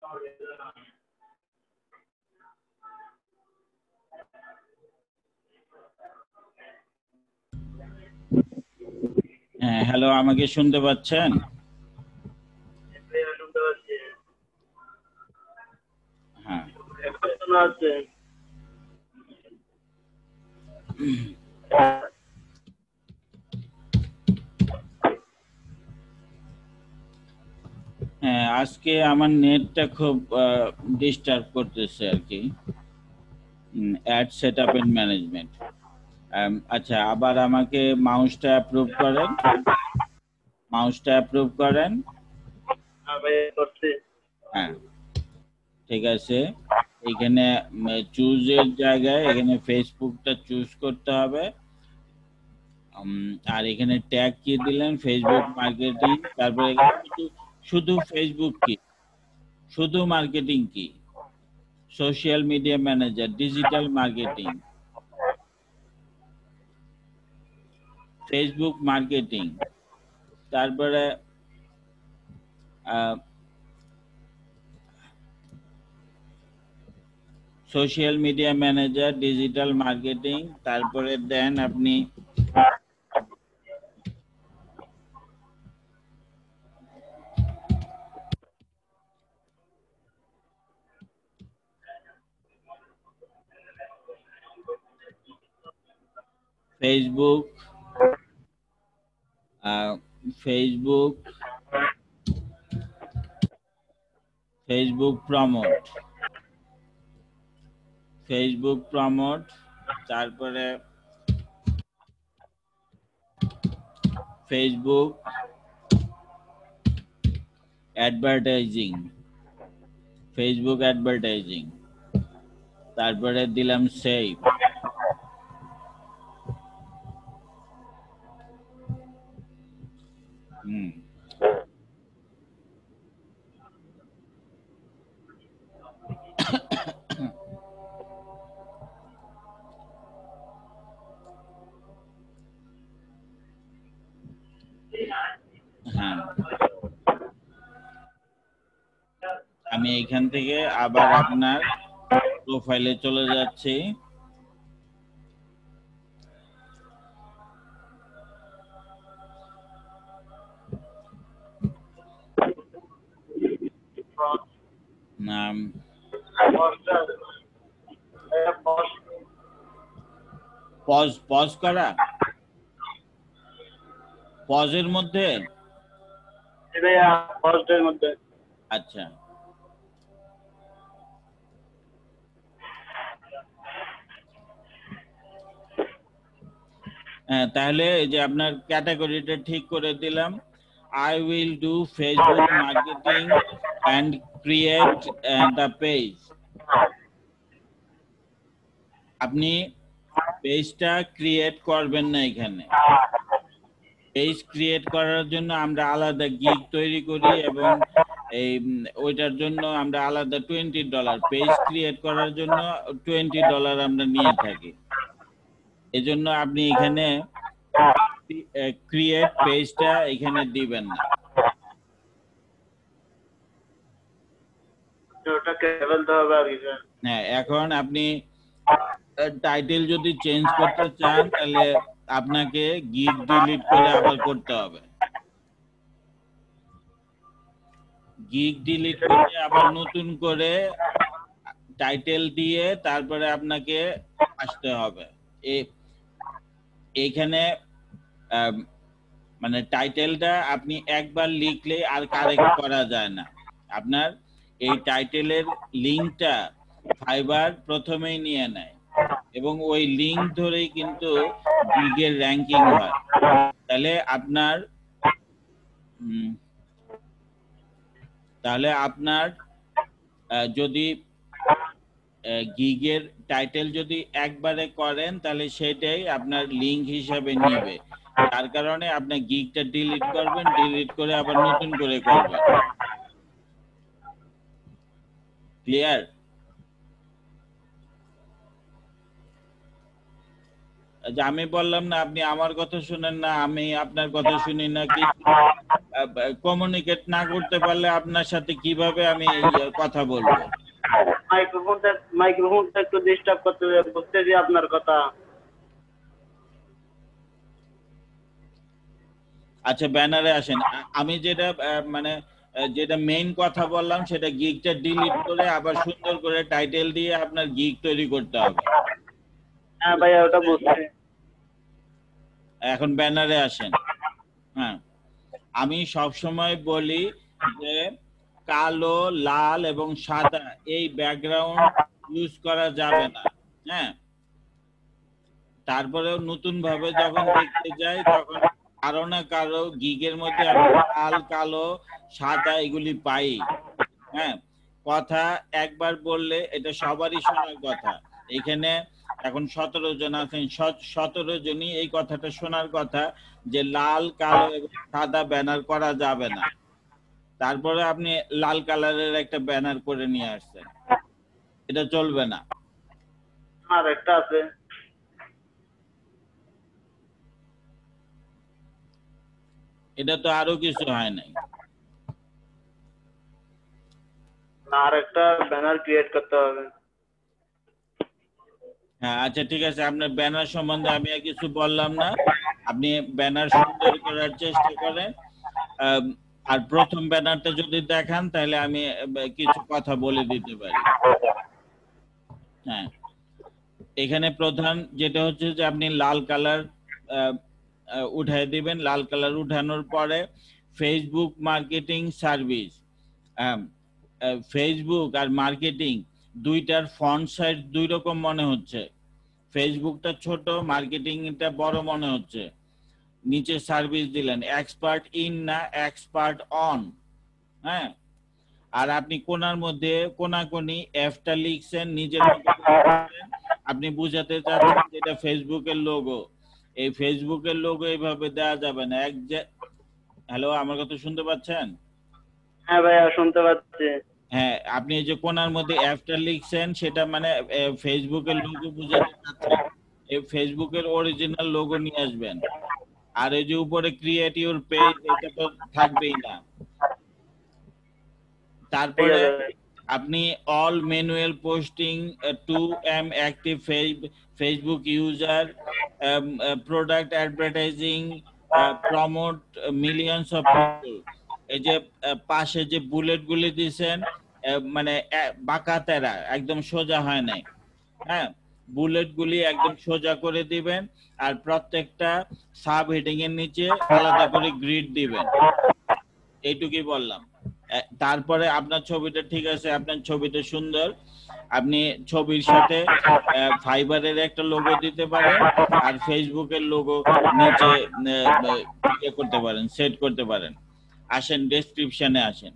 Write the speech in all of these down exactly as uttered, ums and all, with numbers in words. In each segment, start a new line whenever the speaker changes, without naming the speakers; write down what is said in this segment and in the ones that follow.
হ্যাঁ, হ্যালো, আমাকে শুনতে পাচ্ছেন? হ্যাঁ। হ্যাঁ, আজকে আমার নেটটা খুব ডিস্টার্ব করতেছে আর কি। Ad setup and management. আচ্ছা, আবার আমাকে মাউসটা অ্যাপ্রুভ করেন, মাউসটা অ্যাপ্রুভ করেন। হ্যাঁ, ঠিক আছে। এখানে চুজের জায়গায় এখানে ফেসবুকটা চুজ করতে হবে। আর এখানে ট্যাগ কি দিলেন? Facebook marketing. তারপরে এখানে শুধু শুধু ফেসবুক কি, শুধু মার্কেটিং কি, social media manager, digital marketing, Facebook marketing, তারপরে social media manager, digital marketing, তারপরে দেন আপনি Facebook, Facebook, Facebook promote, Facebook promote, তারপরে ফেসবুক অ্যাডভার্টাইজিং, ফেসবুক অ্যাডভার্টাইজিং, তারপরে দিলাম সেভ। হুম হ্যাঁ, আমি এখান থেকে আবার আপনার প্রোফাইলে চলে যাচ্ছি। নাম পজ পজ করা, পজের মধ্যে। আচ্ছা, হ্যাঁ, তাহলে এই যে আপনার ক্যাটাগরিটা ঠিক করে দিলাম। I will do Facebook marketing and create uh, the page. আপনি পেজটা ক্রিয়েট করবেন না। এখানে পেজ ক্রিয়েট করার জন্য আমরা আলাদা গিগ তৈরি করি এবং এই ওইটার জন্য আমরা আলাদা টোয়েন্টি ডলার, পেজ ক্রিয়েট করার জন্য টোয়েন্টি ডলার আমরা নিয়ে থাকি। এজন্য আপনি এখানে ক্রিয়েট পেজটা এখানে দিবেন না। হ্যাঁ, এখন আপনি টাইটেল যদি চেঞ্জ করতে চান তাহলে আপনাকে গিগ ডিলিট করে আবার করতে হবে। গিগ ডিলিট করে আবার নতুন করে টাইটেল দিয়ে তারপরে আপনাকে আসতে হবে। এইখানে মানে টাইটেলটা আপনি একবার লিখলে আর কারেক্ট করা যায় না। আপনার এই টাইটেলের লিঙ্কটা ফাইবার প্রথমেই নিয়ে নেয় এবং ওই লিঙ্ক ধরেই কিন্তু গিগের র্যাঙ্কিং হয়। তাহলে আপনার তাহলে আপনার যদি গিগের টাইটেল যদি একবারে করেন তাহলে সেটাই আপনার লিঙ্ক হিসাবে নিবে। তার কারণে আপনি গিগটা ডিলিট করবেন, ডিলিট করে আবার নতুন করে করবেন। ক্লিয়ার? যে আমি বললাম না আপনি আমার কথা শুনেন না, আমি আপনার কথা শুনি না, কি কমিউনিকেট না করতে পারলে আপনার সাথে কিভাবে আমি কথা বলবো?
মাইক্রোফোনটা মাইক্রোফোনটা একটু ডিস্টার্ব করতে, বুঝতেছি আপনার কথা।
আচ্ছা ব্যানারে আসেন। আমি যেটা মানে যেটা মেইন কথা বললাম সেটা গিগটা ডিলিট করে আবার সুন্দর করে টাইটেল দিয়ে আপনার গিগ তৈরি করতে হবে।
হ্যাঁ ভাইয়া ওটা বুঝছি।
এখন ব্যানারে আসেন। হ্যাঁ, আমি সব সময় বলি যে কালো, লাল এবং সাদা এই ব্যাকগ্রাউন্ড ইউজ করা যাবে না। হ্যাঁ, তারপরেও নতুন ভাবে যখন দেখতে যাই তখন কারো না কারো গিগের মধ্যে আমি লাল, কালো, সাদা এগুলি পাই। হ্যাঁ, কথা একবার বললে এটা সবারই শোনার কথা। এখানে এখন সতেরো জন আছেন, সতেরো জনই এই কথাটা শোনার কথা যে লাল, কালো এবং সাদা ব্যানার করা যাবে না। তারপরে আপনি লাল কালারের একটা ব্যানার করে নিয়ে আসছেন, এটা চলবে না।
আর একটা আছে,
এটা তো আরো কিছু হয় নাই।
আর একটা ব্যানার ক্রিয়েট করতে হবে।
হ্যাঁ আচ্ছা ঠিক আছে, আপনার ব্যানার সম্বন্ধে আমি আর কিছু বললাম না, আপনি ব্যানার সুন্দর করার চেষ্টা করেন। আর প্রথম ব্যানারটা যদি দেখান তাহলে আমি কিছু কথা বলে দিতে পারি। হ্যাঁ, এখানে প্রধান যেটা হচ্ছে যে আপনি লাল কালার উঠাই দিবেন। লাল কালার উঠানোর পরে ফেসবুক মার্কেটিং সার্ভিস, ফেসবুক আর মার্কেটিং দুইটার ফন্ট সাইজ দুই রকম মনে হচ্ছে। ফেসবুকটা ছোট, মার্কেটিংটা বড় মনে হচ্ছে। নিচে সার্ভিস দিলেন এক্সপার্ট ইন না এক্সপার্ট অন। হ্যাঁ, আর আপনি কোনার মধ্যে কোনাকুনি এফটা লিখছেন নিজের মতো। আপনি বুঝাতে চাচ্ছেন যেটা ফেসবুকের লোগো। এই ফেসবুকের লোগো এইভাবে দেওয়া যাবে না। এক যে হ্যালো, আমার কথা শুনতে পাচ্ছেন?
হ্যাঁ ভাইয়া শুনতে পাচ্ছি।
হ্যাঁ, আপনি যে কোনার মধ্যে অ্যাপটা লিখছেন সেটা মানে ফেসবুকের লোগো বুঝাতে চাচ্ছেন। এই ফেসবুকের অরিজিনাল লোগো নিয়ে আসবেন। আর এই যে উপরে ক্রিয়েট ইউর পেজ, এটা তো থাকবেই না। তারপরে আপনি all manual posting to M active Facebook user, product advertising, promote millions of people. এই যে পাশে যে বুলেট গুলি দিয়েছেন মানে বাঁকা তেরা, একদম সোজা হয় নাই। হ্যাঁ, বুলেট গুলি একদম সোজা করে দিবেন আর প্রত্যেকটা সাব হেডিং এর নিচে আলাদা করে গ্রিড দিবেন। এইটুকুই বললাম। তারপরে আপনার ছবিটা ঠিক আছে, আপনার ছবিটা সুন্দর, আপনি ছবির সাথে ফাইবারের একটা লোগো দিতে পারেন আর ফেসবুকের লোগো নিচে ইয়ে করতে পারেন, সেট করতে পারেন। আসেন ডেসক্রিপশনে আসেন।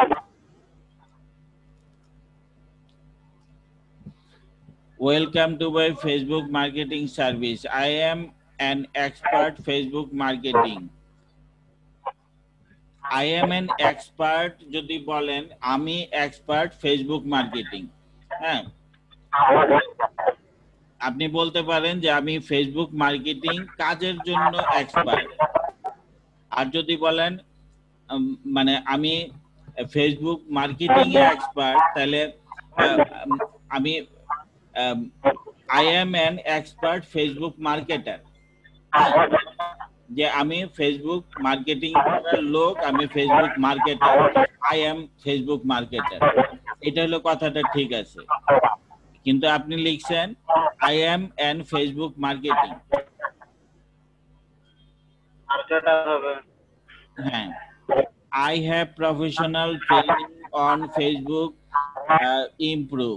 Welcome to my Facebook marketing service. I am an expert Facebook marketing. I am an expert যদি বলেন আমি এক্সপার্ট ফেসবুক মার্কেটিং। হ্যাঁ, আপনি বলতে পারেন যে আমি ফেসবুক মার্কেটিং কাজের জন্য এক্সপার্ট। আর যদি বলেন মানে আমি ফেসবুক মার্কেটিং এ এক্সপার্ট, তাহলে আমি I am an expert Facebook marketer. যে আমি ফেসবুক মার্কেটিং করার লোক, আমি Facebook marketer, I am Facebook marketer. এটা হলো কথাটা ঠিক আছে, কিন্তু আপনি লিখছেন I am an Facebook marketing. হ্যাঁ, I have professional training on Facebook uh, improve.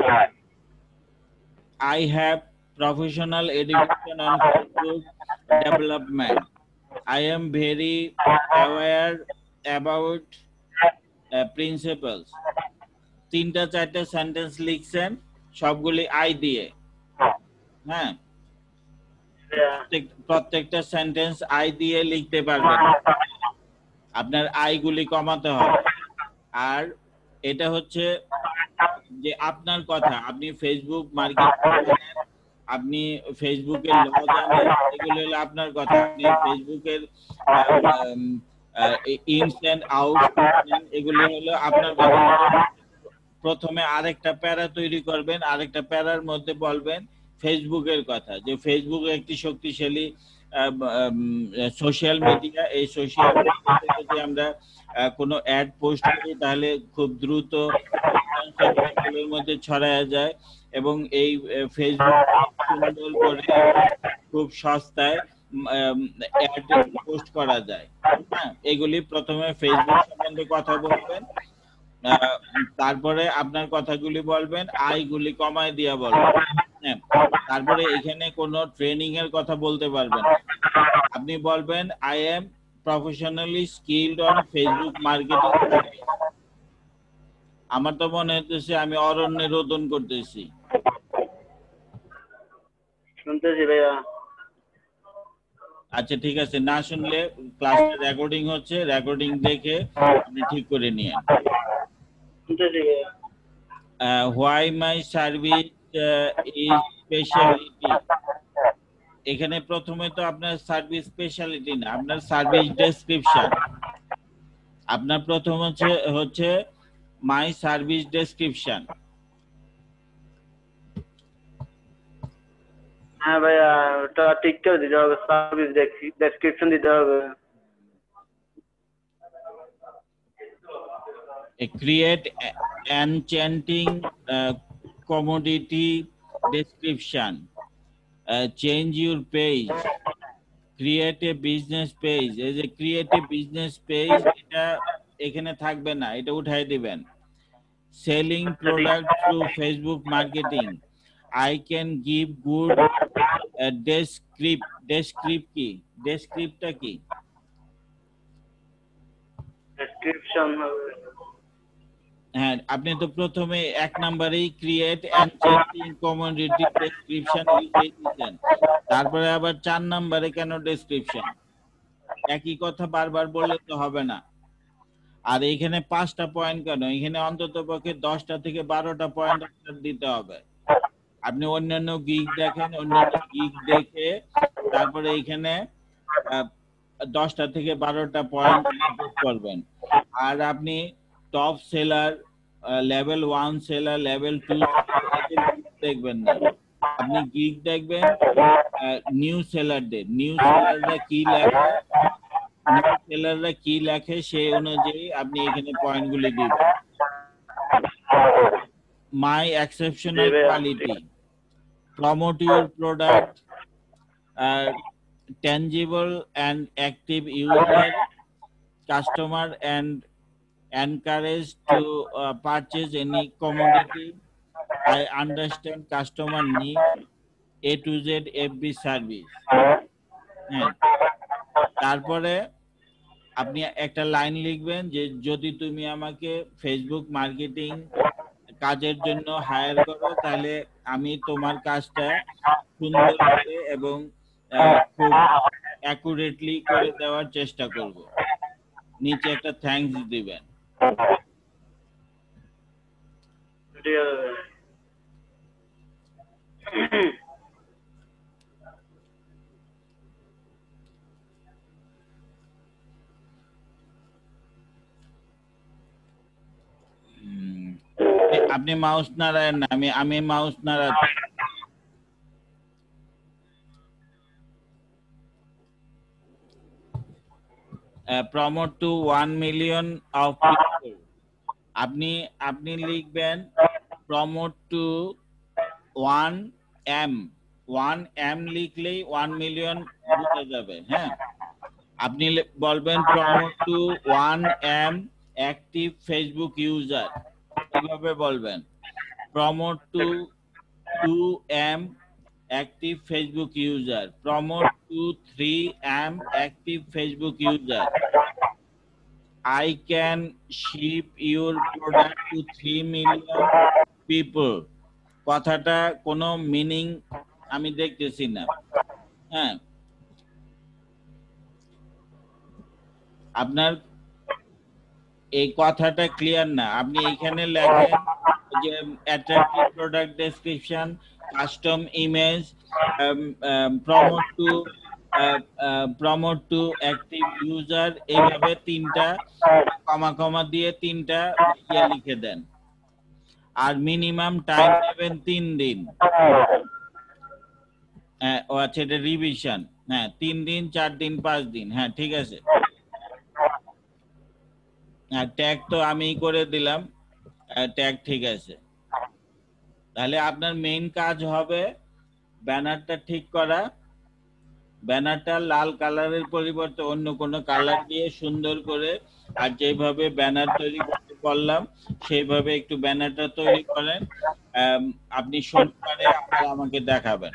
I have professional education on Facebook development. I am very aware about uh, principles. তিনটা চারটা সেন্টেন্স লিখছেন সবগুলি আই দিয়ে। হ্যাঁ, প্রত্যেকটা সেন্টেন্স আই দিয়ে লিখতে পারবেন। আপনার আইগুলি কমাতে হবে। আর এটা হচ্ছে যে আপনার কথা, আপনি ফেসবুক মার্কেটিং আপনি ফেসবুকের ল জানেন, এগুলো হলো আপনার কথা। আপনি ফেসবুকের ইনস এন্ড আউট এগুলো হলো আপনার কথা। প্রথমে আরেকটা প্যারা তৈরি করবেন, আরেকটা প্যারার মধ্যে বলবেন ফেসবুকের কথা, যে ফেসবুক একটি শক্তিশালী সোশ্যাল মিডিয়া। এই সোশ্যাল মিডিয়াতে যদি আমরা কোনো অ্যাড পোস্ট করি তাহলে খুব দ্রুত এর মধ্যে ছড়ায় যায়, এবং এই ফেসবুক সুন্দর করে খুব সস্তায় অ্যাড পোস্ট করা যায়। হ্যাঁ, এগুলি প্রথমে ফেসবুক সম্বন্ধে কথা বলবেন, তারপরে আপনার কথাগুলি বলবেন, আয়গুলি কমায় দিয়া বলবেন। হ্যাঁ, তারপরে এখানে কোনো ট্রেনিং এর কথা বলতে পারবেন। আপনি বলবেন I am professionally skilled on Facebook marketing. আমার তো মনে হচ্ছে আমি অরণ্যে রোদন করতেছি।
শুনতেছি ভাইয়া।
আচ্ছা ঠিক আছে, না শুনলে ক্লাসটা রেকর্ডিং হচ্ছে, রেকর্ডিং দেখে আপনি ঠিক করে নিয়েন।
শুনতেছি ভাইয়া।
Why my service is speciality. এখানে প্রথমে তো আপনার সার্ভিস স্পেশালিটি না, আপনার সার্ভিস ডেসক্রিপশন। আপনার প্রথম হচ্ছে হচ্ছে মাই সার্ভিস ডেসক্রিপশন।
হ্যাঁ ভাইয়া, ওটা ঠিক করে দিতে হবে, সার্ভিস ডেসক্রিপশন দিতে হবে।
Create enchanting commodity description, change your page, create a business page. এই যে ক্রিয়েট এ বিজনেস পেজ, এটা এখানে থাকবে না, এটা উঠাই দিবেন। Selling product through Facebook marketing, I can give good descript. Descript কি? ডেসক্রিপ্টটা কি?
ডেসক্রিপশন হবে।
হ্যাঁ, আপনি তো প্রথমে এক নম্বরেই ক্রিয়েট এনচ্যান্টিং কমোডিটি ডেসক্রিপশন লিখে দিয়েছেন, তারপরে আবার চার নম্বরে কেন ডেসক্রিপশন? একই কথা বারবার বললে তো হবে না। আর এখানে পাঁচটা পয়েন্ট কেন? এখানে অন্তত পক্ষে দশটা থেকে বারোটা পয়েন্ট দিতে হবে। আপনি অন্যান্য গিগ দেখেন, অন্যান্য গিগ দেখে তারপরে এখানে দশটা থেকে বারোটা পয়েন্ট করবেন। আর আপনি top seller, level one seller, level two দেখবেন না, আপনি গিগ দেখবেন নিউ সেলারদের। নিউ সেলাররা কি লেখে, নিউ সেলাররা কি লেখে সেই অনুযায়ী আপনি এখানে পয়েন্টগুলি দিবেন। My exceptional quality, promote your product, uh, tangible and active user, customer, and encourage to uh, purchase any commodity. I understand customer need, A to Z F B service. হ্যাঁ, তারপরে আপনি একটা লাইন লিখবেন যে যদি তুমি আমাকে ফেসবুক মার্কেটিং কাজের জন্য হায়ার করো তাহলে আমি তোমার কাজটা সুন্দর করে এবং খুব অ্যাকুরেটলি করে দেওয়ার চেষ্টা করব। নিচে একটা থ্যাঙ্কস দিবেন। আপনি মাউস নাড়ায় না, আমি আমি মাউস নাড়াচ্ছি। Promote to one million of people. আপনি আপনি লিখবেন promote to one M. One M লিখলেই ওয়ান মিলিয়ন বোঝা যাবে। হ্যাঁ, আপনি বলবেন promote to one M active Facebook user, কিভাবে বলবেন? Promote to two M active Facebook user, promote to three M active Facebook user, I can ship your product to three million people. কথাটা কোনো meaning আমি দেখতেছি না। হ্যাঁ, আপনার এই কথাটা ক্লিয়ার না। আপনি এখানে লেখেন যে attractive product description, custom image, promote to promote to active user, এইভাবে তিনটা কমা কমা দিয়ে তিনটা ইয়ে লিখে দেন। আর মিনিমাম টাইম নেবেন তিন দিন। হ্যাঁ, ও আচ্ছা, এটা রিভিশন। হ্যাঁ, তিন দিন, চার দিন, পাঁচ দিন। হ্যাঁ, ঠিক আছে। হ্যাঁ, ট্যাগ তো আমি করে দিলাম, ট্যাগ ঠিক আছে। তাহলে আপনার মেইন কাজ হবে ব্যানারটা ঠিক করা, ব্যানারটা লাল কালারের পরিবর্তে অন্য কোনো কালার দিয়ে সুন্দর করে, আর যেভাবে ব্যানার তৈরি করতে বললাম সেইভাবে একটু ব্যানারটা তৈরি করেন। আম, আপনি শনিবারে আবার আমাকে দেখাবেন।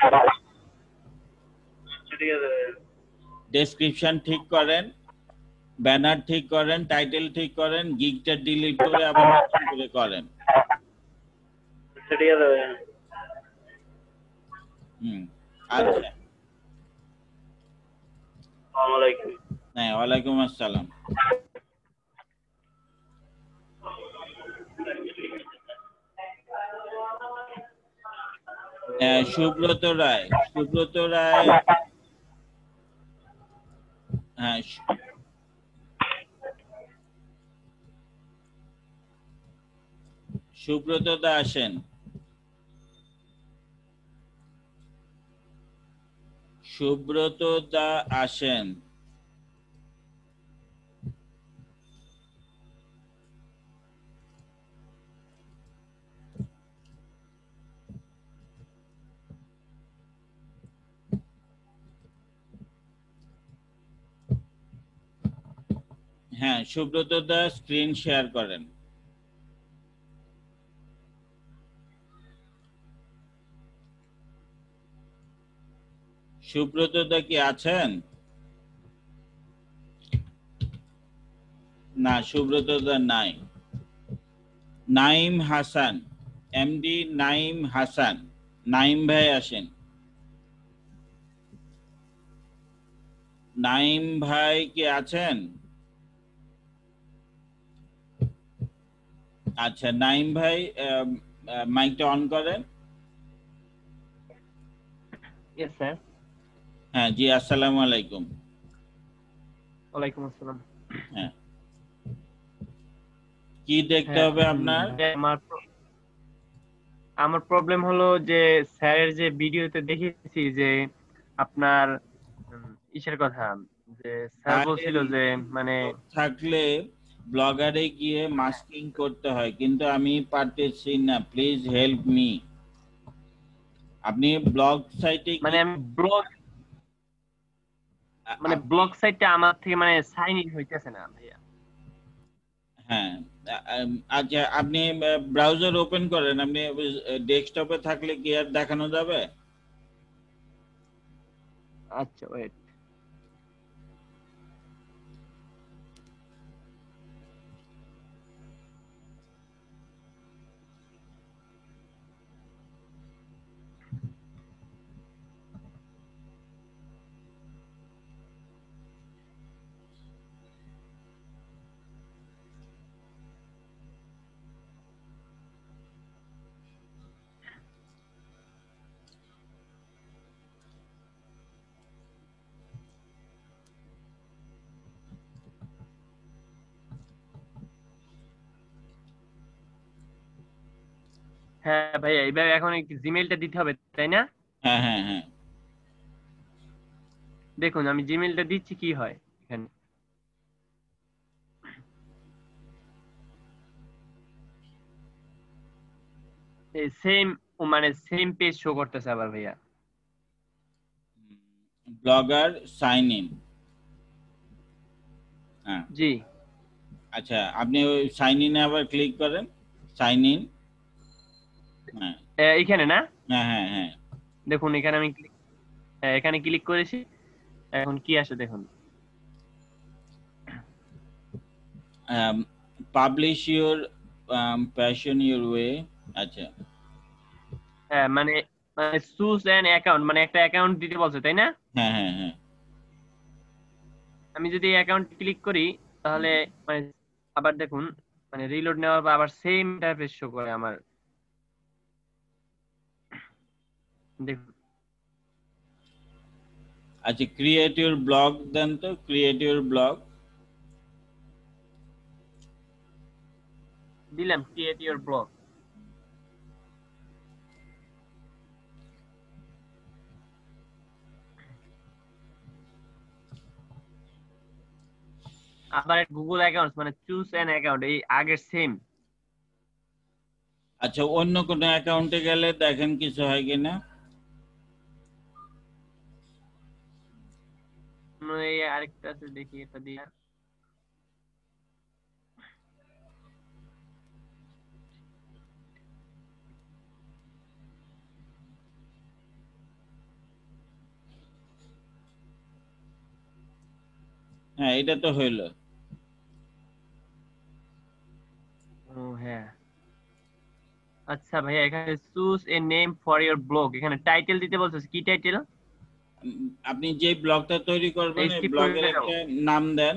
ঠিক আছে
ডেসক্রিপশন ঠিক করেন, ব্যানার ঠিক করেন, টাইটেল ঠিক করেন, গিগটা ডিলিট করে আবার নতুন করে করেন।
ঠিক আছে ভাইয়া।
হুম, আচ্ছা।
আসসালামু আলাইকুম।
হ্যাঁ, ওয়ালাইকুম আসসালাম। হ্যাঁ, সুব্রত রায়, সুব্রত রায়। হ্যাঁ, সু- সুব্রত দা আসেন। সুব্রত দা আসেন। হ্যাঁ, সুব্রত দা স্ক্রিন শেয়ার করেন। সুব্রত দা কি আছেন? না, সুব্রত দা নাই। নাইম হাসান, এমডি নাইম হাসান। নাইম ভাই আসেন। নাইম ভাই কি আছেন? আচ্ছা, নাইম ভাই মাইকটা অন করেন।
Yes, sir.
হ্যাঁ জি, আসসালামু আলাইকুম।
ওয়ালাইকুম আসসালাম।
হ্যাঁ, কি দেখতে
হ্যাঁ,
হবে আপনার?
যে আমার প্র- আমার প্রবলেম হলো যে স্যারের যে ভিডিওতে দেখেছি যে আপনার উম, ইসের কথা, যে স্যার বলছিল যে মানে
থাকলে ব্লগারে গিয়ে মাস্কিং করতে হয়, কিন্তু আমি পারতেছি না, প্লিজ হেল্প মি। আপনি ব্লগ সাইটে
মানে
গিয়ে
আমি ব্লগ মানে
আপনি
ব্লগ সাইটটা আমার থেকে মানে সাইন ইন হইতেছে না ভাইয়া।
হ্যাঁ, আম, আচ্ছা, আপনি ব্রাউজার ওপেন করেন। আপনি ডেস্কটপে থাকলে কি আর দেখানো যাবে?
আচ্ছা, ওয়েট। হ্যাঁ ভাইয়া, এইভাবে এখন জিমেইলটা দিতে হবে তাই না?
হ্যাঁ, হ্যাঁ, হ্যাঁ।
দেখুন আমি জিমেইলটা দিচ্ছি, কি হয় এখানে। এই সেম মানে সেম পেজ শো করতেছে আবার ভাইয়া।
Blogger sign in. হ্যাঁ,
জি,
আচ্ছা, আপনি ওই সাইন ইনে আবার ক্লিক করেন। Sign in. হ্যাঁ,
এ, এইখানে না?
হ্যাঁ, হ্যাঁ, হ্যাঁ।
দেখুন এখানে আমি click- হ্যাঁ, এখানে ক্লিক করেছি। এখন কি আসে দেখুন।
Publish your passion your way. আচ্ছা,
হ্যাঁ মানে মানে চুজ অ্যান অ্যাকাউন্ট, মানে একটা অ্যাকাউন্ট দিতে বলছে তাই না?
হ্যাঁ, হ্যাঁ, হ্যাঁ।
আমি যদি অ্যাকাউন্ট ক্লিক করি তাহলে মানে আবার দেখুন মানে রিলোড নেওয়ার পর আবার সেম ইন্টারফেস শো করে আমার। দেখুন
আচ্ছা ক্রিয়েট ইউর ব্লগ দেন তো, ক্রিয়েট ইউর ব্লগ।
দিলাম ক্রিয়েট ইওর ব্লগ। আবার গুগল অ্যাকাউন্ট মানে চুজ অ্যান অ্যাকাউন্ট, এই আগের সেম।
আচ্ছা অন্য কোনো অ্যাকাউন্টে গেলে দেখেন কিছু হয় কিনা।
এই আরেকটা আছে, দেখি এটা দিয়া।
হ্যাঁ এটা তো হইলো।
ও হ্যাঁ আচ্ছা ভাইয়া, এখানে choose a name for your blog, এখানে টাইটেল দিতে বলছে, কি টাইটেল?
উম, আপনি যে ব্লগটা তৈরি করবেন এই
স্কিপ
ব্লগের
করে যাবো।
একটা নাম দেন,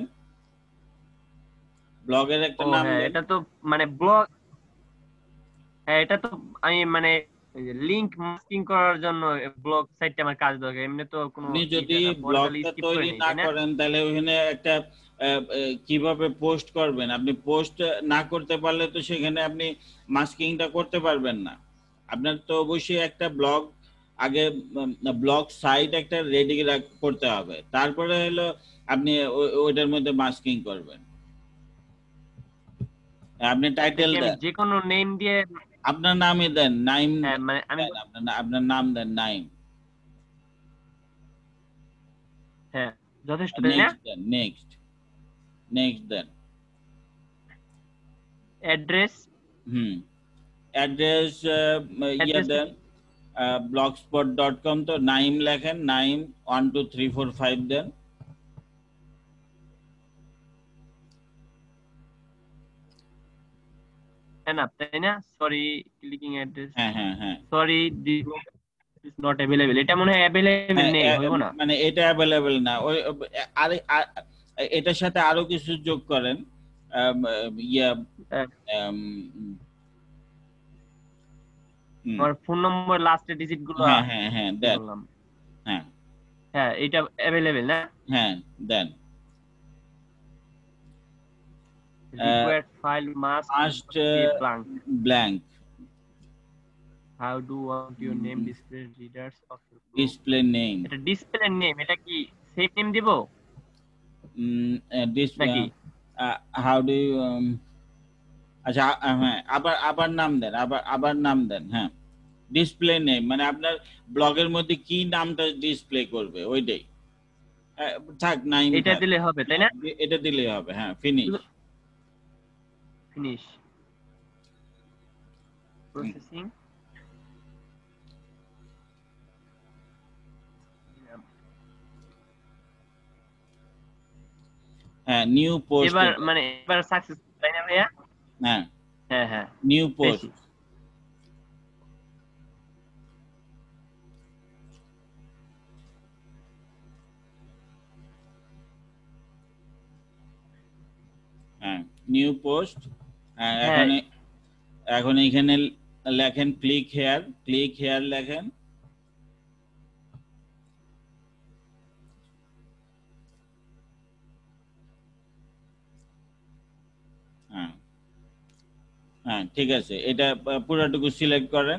ব্লগের একটা
ও
নাম
হ্যাঁ,
দেন।
এটা তো মানে ব্লগ, হ্যাঁ এটা তো আমি মানে লিংক মাস্কিং করার জন্য ব্লগ সাইটটা আমার কাজ দরকার, এমনি তো কোনো
আপনি
ই
যদি
দেয় না, পরে তাহলে
ব্লগটা
স্কিপ করে
তৈরি
নেই,
না
তাই না?
করেন তাহলে ওখানে একটা আহ, আহ, কিভাবে পোস্ট করবেন, আপনি পোস্ট না করতে পারলে তো সেখানে আপনি মাস্কিংটা করতে পারবেন না। আপনার তো অবশ্যই একটা ব্লগ আগে, ব্লগ সাইট একটা রেডি করতে হবে, তারপরে হলো আপনি ও- ওইটার মধ্যে মাস্কিং করবেন। আপনি
এটা
টাইটেল
কি আমি
দেন,
যে কোনো নেম দিয়ে?
আপনার নামই দেন, নাইম
হ্যাঁ মানে আমি,
দেন, আপনার না- আপনার নাম দেন নাইম।
হ্যাঁ যথেষ্ট তাই না?
নেক্সট দেন, নেক্সট নেক্সট দেন।
অ্যাড্রেস,
হুম অ্যাড্রেস ইয়ে
অ্যাড্রেসটা
দেন,
কি?
ব্লগ স্পট ডট কম, তো নাইম লেখেন, Naim one two three four five দেন।
এনাফ তাই না? সরি ক্লিকিং অ্যাড্রেস,
হ্যাঁ হ্যাঁ হ্যাঁ
sorry this is not available, এটা মনে হয় অ্যাভেলেবল
হ্যাঁ
নেই,
এ-
হইব না?
মানে এটা অ্যাভেলেবেল না, ওই আরে আ- এটার সাথে আরো কিছু যোগ করেন। আম, ইয়া
আহ,
আম, হুম,
আমার ফোন নম্বর লাস্টের ডিজিট গুলো
হ্যাঁ হ্যাঁ হ্যাঁ
ই
দেন,
করলাম।
হ্যাঁ
হ্যাঁ এটা অ্যাভেলেবল না?
হ্যাঁ দেন।
Required file must
first
be blank,
blank,
how do want your name display readers of your blog.
Display name,
এটা ডিসপ্লে নেম, এটা কি সেম নেম দিব
ডিসপ্লে,
নাকি?
হাউ ডু, আচ্ছা আ- হ্যাঁ আবার আবার নাম দেন, আবার আবার নাম দেন, হ্যাঁ ডিসপ্লে নেম মানে আপনার ব্লগের মধ্যে কি নামটা ডিসপ্লে করবে ওইটাই। হ্যাঁ, থাক নাইম
এটা
থাক।
দিলে হবে তাই
হ্যাঁ,
না?
এ- এটা দিলেই হবে, হ্যাঁ ফিনিশ।
Finish processing.
হ্যাঁ নিউ পোস্ট,
এবার মানে এবার সাকসেস তাই না ভাইয়া?
হ্যাঁ
হ্যাঁ হ্যাঁ
নিউ
পেয়েছি।
পোস্ট, হ্যাঁ নিউ পোস্ট। হ্যাঁ
হ্যাঁ
এখন এ- এখন এখানে লেখেন ক্লিক হেয়ার, ক্লিক হেয়ার লেখেন। হ্যাঁ হ্যাঁ ঠিক আছে, এটা আহ, পুরোটুকু সিলেক্ট করেন।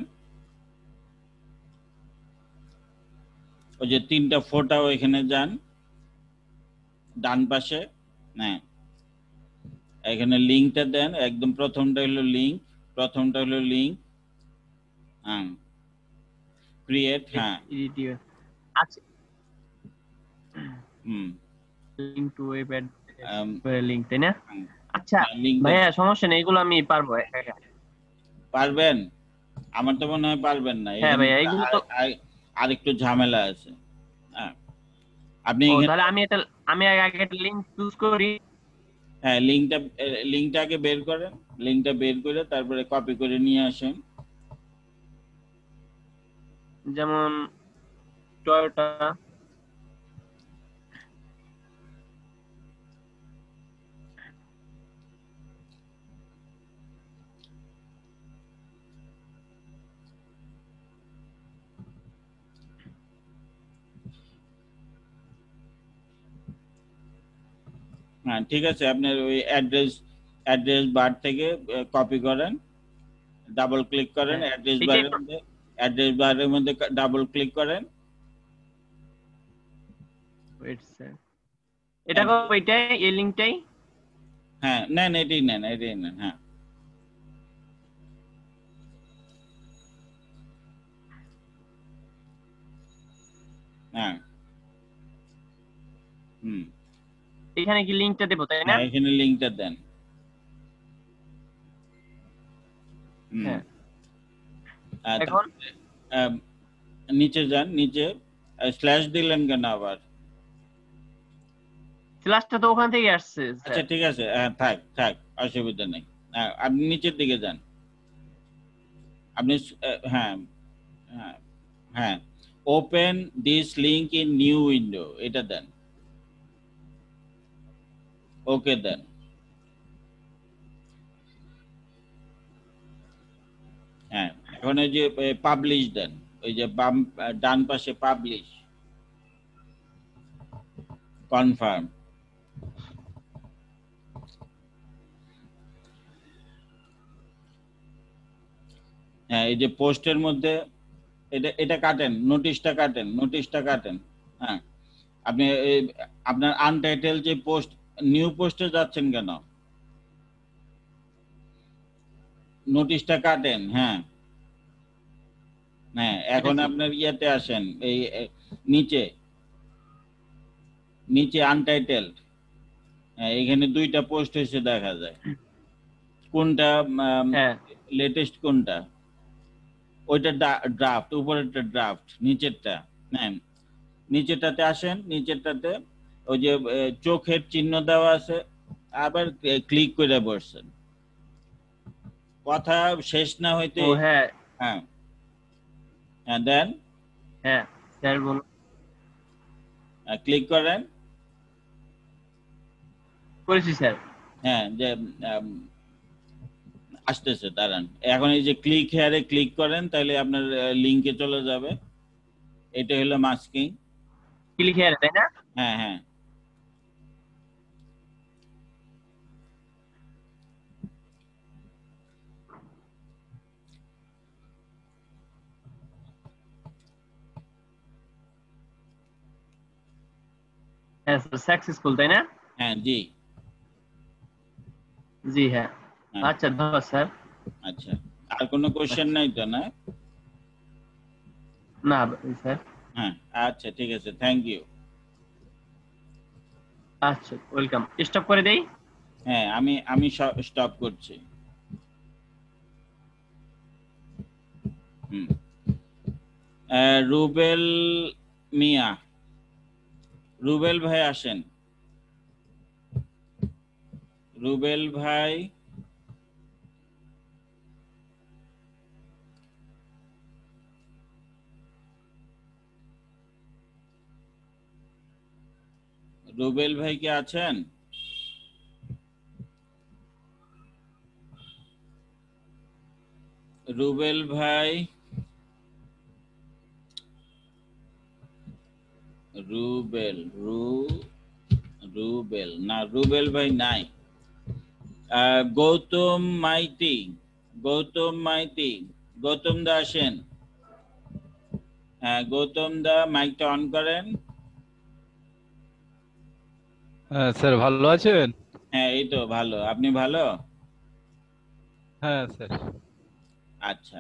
ওই যে তিনটা ফোটাও এখানে যান ডান পাশে, হ্যাঁ এখানে লিঙ্কটা দেন, একদম প্রথমটা হলো লিঙ্ক, প্রথমটা হলো লিঙ্ক, হ্যাঁ ক্রিয়েট, হ্যাঁ
এডিটিও আচ্ছা,
হুম
link to web
um,
address link তাই না?
হুম,
আচ্ছা
হ্যাঁ লিঙ্কটা
ভাইয়া সমস্যা নেই, এগুলো আমি পারবো একা একা।
পারবেন। আমার তো মনে হয় পারবেন না,
হ্যাঁ
এখানে
ভাইয়া
একটা
এগুলো তো।
আর- আর- আরেকটু ঝামেলা আছে। হ্যাঁ আপনি
ও
এখানে,
তাহলে আমি এটা, আমি আগে আগে একটা লিংক চুজ করি।
হ্যাঁ লিঙ্কটা, লিঙ্কটা আগে বের করেন, লিঙ্কটা বের করে তারপরে কপি করে নিয়ে আসেন।
যেমন টয়োটা,
হ্যাঁ ঠিক আছে, আপনার ওই অ্যাড্রেস অ্যাড্রেস বার থেকে কপি করেন, ডাবল ক্লিক করেন
হ্যাঁ,
অ্যাড্রেস
এটাই
বারের
তো।
মধ্যে, অ্যাড্রেস বারের মধ্যে ডাবল ক্লিক করেন।
ওয়েট স্যার, এটা কো এটাই এই লিংকটাই।
হ্যাঁ নেন, এটাই নেন, এটাই নেন। হ্যাঁ হ্যাঁ হুম
এখানে কি লিংকটা দেবো তাই না?
হ্যাঁ এখানে লিংকটা দেন। হুম
হ্যাঁ,
আহ,
এখন
তারপরে, আহ, নিচে যান, নিচে স্ল্যাশ দিলেন কেন আবার?
ক্লাসটা তো ওখান থেকে আসছে
আচ্ছা
স্যার।
ঠিক আছে, হ্যাঁ থাক থাক, অসুবিধা নেই। হ্যাঁ, আপনি নিচের দিকে যান, আপনি স- আহ, হ্যাঁ হ্যাঁ হ্যাঁ open this link in new window, এটা দেন, ওকে দেন। হ্যাঁ এখন ওই যে পাবলিশ দেন, ওই যে বাম আহ, ডান পাশে পাবলিশ, কনফার্ম। হ্যাঁ এই যে পোস্টের মধ্যে এটা এটা কাটেন, নোটিশটা কাটেন, নোটিশটা কাটেন। হ্যাঁ আপনি এই, আপনার আনটাইটেল যে পোস্ট, নিউ পোস্টে যাচ্ছেন কেন? নোটিশটা কাটেন। হ্যাঁ হ্যাঁ এখন
কেটেছি।
আপনার ইয়েতে আসেন, এই এ, নিচে নিচে আনটাইটেল, হ্যাঁ এখানে দুইটা পোস্ট হয়েছে দেখা যায়, কোনটা
হ্যাঁ,
লেটেস্ট কোনটা? ওইটা ড্রাফট, উপরেরটা ড্রাফট, নিচেরটা। হ্যাঁ নিচেরটাতে আসেন, নিচেরটাতে ওই যে এ, চোখের চিহ্ন দেওয়া আছে, আবার ক্লিক করে বসছেন, কথা শেষ না হইতে।
ও হ্যাঁ
হ্যাঁ হ্যাঁ দেন,
হ্যাঁ স্যার বলুন।
ক্লিক করেন।
করেছি স্যার।
হ্যাঁ যে আম, আসতেছে, দাঁড়ান, এখন এই যে ক্লিক হেয়ারে ক্লিক করেন, তাহলে আপনার লিংকে চলে যাবে। এটা হলো মাস্কিং।
ক্লিক হেয়ার তাই না?
হ্যাঁ হ্যাঁ
হ্যাঁ স্যার, সাকসেসফুল তাই না?
হ্যাঁ জি।
জি হ্যাঁ।
হ্যাঁ
আচ্ছা ধন্যবাদ স্যার।
আচ্ছা, আর কোনো কোশ্চেন নাই তো না?
না স্যার।
হ্যাঁ আচ্ছা ঠিক আছে, থ্যাংক ইউ।
আচ্ছা ওয়েলকাম, স্টপ করে দেই।
হ্যাঁ আমি আমি স্টপ করছি। হুম আহ, রুবেল মিয়া, রুবেল ভাই আসেন, রুবেল ভাই। রুবেল ভাই কি আছেন? রুবেল ভাই, রুবেল রু রুবেল না, রুবেল ভাই নাই। আহ, গৌতম মাইতি, গৌতম মাইতি, গৌতম দা আসেন। হ্যাঁ গৌতম দা, মাইকটা অন করেন।
হ্যাঁ স্যার, ভালো আছেন?
হ্যাঁ এই তো ভালো, আপনি ভালো?
হ্যাঁ স্যার।
আচ্ছা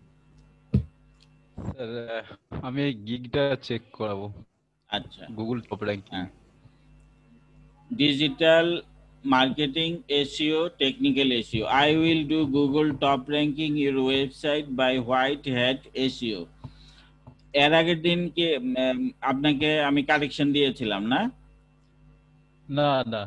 স্যার আহ, আমি এই গিগটা চেক করাবো,
আচ্ছা
গুগল টপ র্যাঙ্কিং।
হ্যাঁ digital marketing S E O, technical S E O. I will do Google top ranking your website by white hat S E O. এর আগের দিন কি উম, আপনাকে আমি কালেকশন দিয়েছিলাম না?
না না,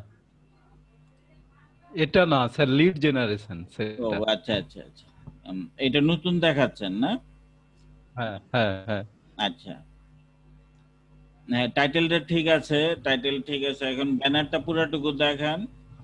এটা না স্যার, লিড জেনারেশন
ও
সেটা।
আচ্ছা আচ্ছা আচ্ছা, উম, এটা নতুন দেখাচ্ছেন না?
হ্যাঁ হ্যাঁ হ্যাঁ।
আচ্ছা হ্যাঁ টাইটেলটা ঠিক আছে, টাইটেল ঠিক আছে, এখন ব্যানারটা পুরোটুকু দেখান।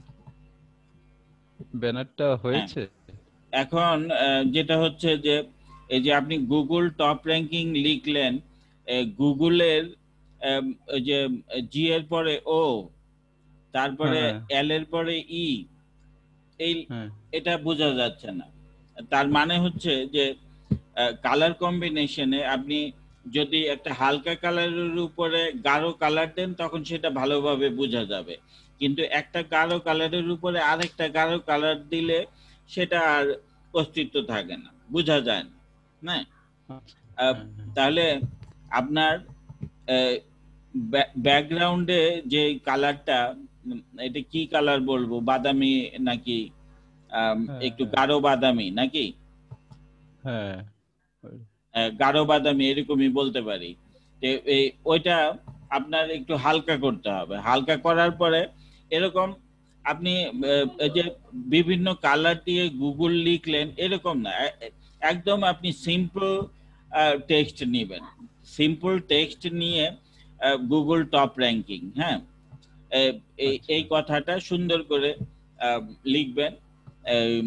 ব্যানারটা
হ্যাঁ
হয়েছে।
এখন আহ, যেটা হচ্ছে যে এই যে আপনি গুগল টপ র্যাঙ্কিং লিখলেন, গুগলের ওই যে জি এর পরে ও, তারপরে
হ্যাঁ
এল এর পরে ই, এই
হ্যাঁ
এটা বোঝা যাচ্ছে না। তার মানে হচ্ছে যে কালার কম্বিনেশনে আপনি যদি একটা হালকা কালারের উপরে গাঢ় কালার দেন তখন সেটা ভালোভাবে বোঝা যাবে, কিন্তু একটা গাঢ় কালারের উপরে আরেকটা গাঢ় কালার দিলে সেটা আর অস্তিত্ব থাকে না, বোঝা যায় না। হ্যাঁ,
আচ্ছা,
আহ,
হ্যাঁ হ্যাঁ
তাহলে আপনার ব্যাকগ্রাউন্ডে যে কালারটা, এটা কি কালার বলবো, বাদামি নাকি আম,
হ্যাঁ
একটু
হ্যাঁ
গাঢ় বাদামি নাকি
হ্যাঁ
আহ, গাঢ় বাদামি এরকমই বলতে পারি। তো এই ওইটা আপনার একটু হালকা করতে হবে। হালকা করার পরে এরকম আপনি আহ, এই যে বিভিন্ন কালার দিয়ে গুগল লিখলেন এরকম না, এ- এ- একদম আপনি সিম্পল টেক্সট নেবেন। সিম্পল টেক্সট নিয়ে গুগল টপ র্যাঙ্কিং, হ্যাঁ, এ- এই
আচ্ছা
এই কথাটা সুন্দর করে আহ, লিখবেন। এই,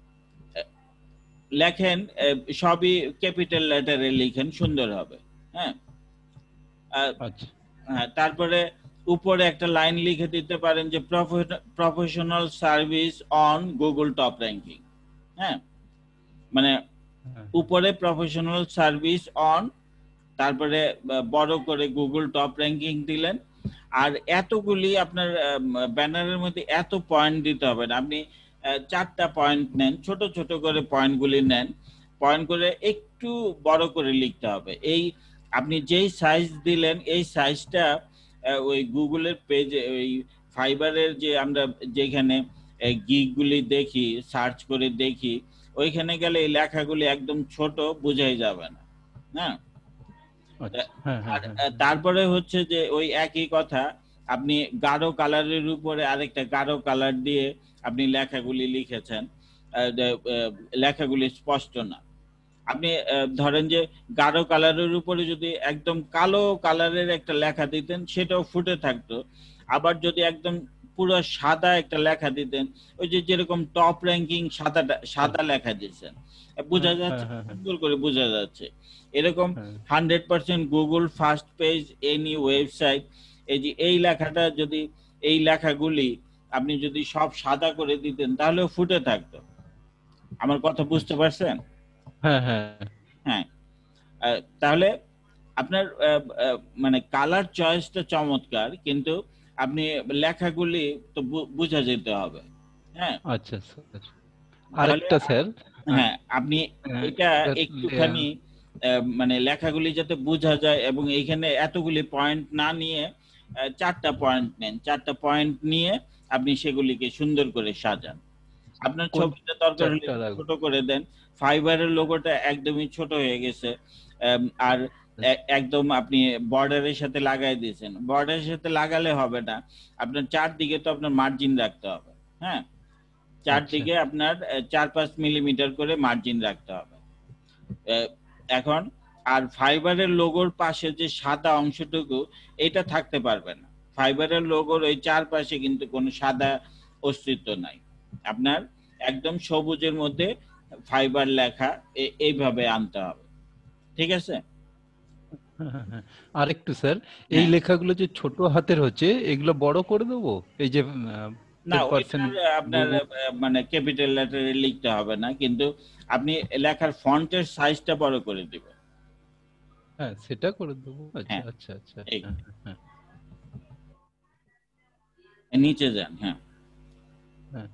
লেখেন আহ, সবই ক্যাপিটাল লেটারে লিখেন, সুন্দর হবে। হ্যাঁ, আহ,
আচ্ছা
হ্যাঁ, তারপরে উপরে একটা লাইন লিখে দিতে পারেন যে professional service on Google top ranking. হ্যাঁ, মানে
হ্যাঁ
উপরে প্রফেশনাল সার্ভিস অন, তারপরে আহ, বড় করে গুগল টপ র্যাঙ্কিং দিলেন। আর এতগুলি আপনার ব্যানারের মধ্যে এত পয়েন্ট দিতে হবে না, আপনি আহ, চারটা পয়েন্ট নেন, ছোট ছোট করে পয়েন্টগুলি নেন, পয়েন্ট করে একটু বড় করে লিখতে হবে। এই আপনি যেই সাইজ দিলেন এই সাইজটা ওই গুগলের পেজে, ওই ফাইবারের যে আমরা যেখানে গিগগুলি দেখি, সার্চ করে দেখি, ওইখানে গেলে এই লেখাগুলি একদম ছোট, বোঝাই যাবে না। হ্যাঁ,
আচ্ছা হ্যাঁ হ্যাঁ
আর
হ্যাঁ
আহ, তারপরে হচ্ছে যে ওই একই কথা আপনি গাঢ় কালারের উপরে আরেকটা গাঢ় কালার দিয়ে আপনি লেখাগুলি লিখেছেন, আহ, যে, আহ, লেখাগুলি স্পষ্ট না। আপনি আহ, ধরেন যে গাঢ় কালারের উপরে যদি একদম কালো কালারের একটা লেখা দিতেন সেটাও ফুটে থাকতো। আবার যদি একদম পুরো সাদা একটা লেখা দিতেন, ওই যে যেরকম টপ র্যাঙ্কিং সাদাটা সাদা লেখা দিয়েছেন, বোঝা
হ্যাঁ
যাচ্ছে,
হ্যাঁ হ্যাঁ
সুন্দর করে বোঝা যাচ্ছে। এরকম
হ্যাঁ
hundred percent Google first page any website, এই যে এই লেখাটা যদি, এই লেখাগুলি আপনি যদি সব সাদা করে দিতেন তাহলেও ফুটে থাকতো। আমার কথা বুঝতে
আচ্ছা
পারছেন?
হ্যাঁ হ্যাঁ
হ্যাঁ, আহ, তাহলে আপনার আহ, আহ, মানে কালার চয়েসটা চমৎকার, কিন্তু আপনি লেখাগুলি তো বু- বুঝা যেতে হবে। হ্যাঁ,
আচ্ছা স্যার
তাহলে
আরেকটা স্যার
হ্যাঁ আপনি
হ্যাঁ,
এটা
এবার,
একটুখানি আহ, মানে লেখাগুলি যাতে বোঝা যায়, এবং এইখানে এতগুলি পয়েন্ট না নিয়ে আহ, চারটা পয়েন্ট নেন, চারটা পয়েন্ট নিয়ে আপনি সেগুলিকে সুন্দর করে সাজান। আপনার
কোন
ছবিটা দরকার হলে
চারটা
একটু
রাখবো
ছোট করে দেন, ফাইবারের লোগোটা একদমই ছোট হয়ে গেছে। আম, আর এ- একদম আপনি বর্ডারের সাথে লাগাই দিয়েছেন, বর্ডারের সাথে লাগালে হবে না, আপনার চারদিকে তো আপনার মার্জিন রাখতে হবে। হ্যাঁ,
আচ্ছা
চারদিকে আপনার আহ, চার পাঁচ মিলিমিটার করে মার্জিন রাখতে হবে। আহ, এখন আর ফাইবারের লোগোর পাশে যে সাদা অংশটুকু, এটা থাকতে পারবে না। ফাইবারের লোগোর ওই চারপাশে কিন্তু কোনো সাদা অস্তিত্ব নাই। আপনার একদম সবুজের মধ্যে ফাইবার লেখা, এ- এইভাবে আনতে হবে। ঠিক আছে?
হ্যাঁ, হ্যাঁ, হ্যাঁ। আরেকটু স্যার এই
হ্যাঁ,
লেখাগুলো যে ছোট হাতের হচ্ছে এগুলো বড় করে দেবো এই যে
না
টেন পার্সেন্ট
ওইটার আপনার
গুগল
আহ, মানে ক্যাপিটাল লেটারে লিখতে হবে না, কিন্তু আপনি লেখার ফন্টের সাইজটা বড় করে দিবেন।
হ্যাঁ সেটা করে দেবো আচ্ছা
হ্যাঁ,
আচ্ছা আচ্ছা
এই
হ্যাঁ হ্যাঁ
নিচে যান। হ্যাঁ,
হ্যাঁ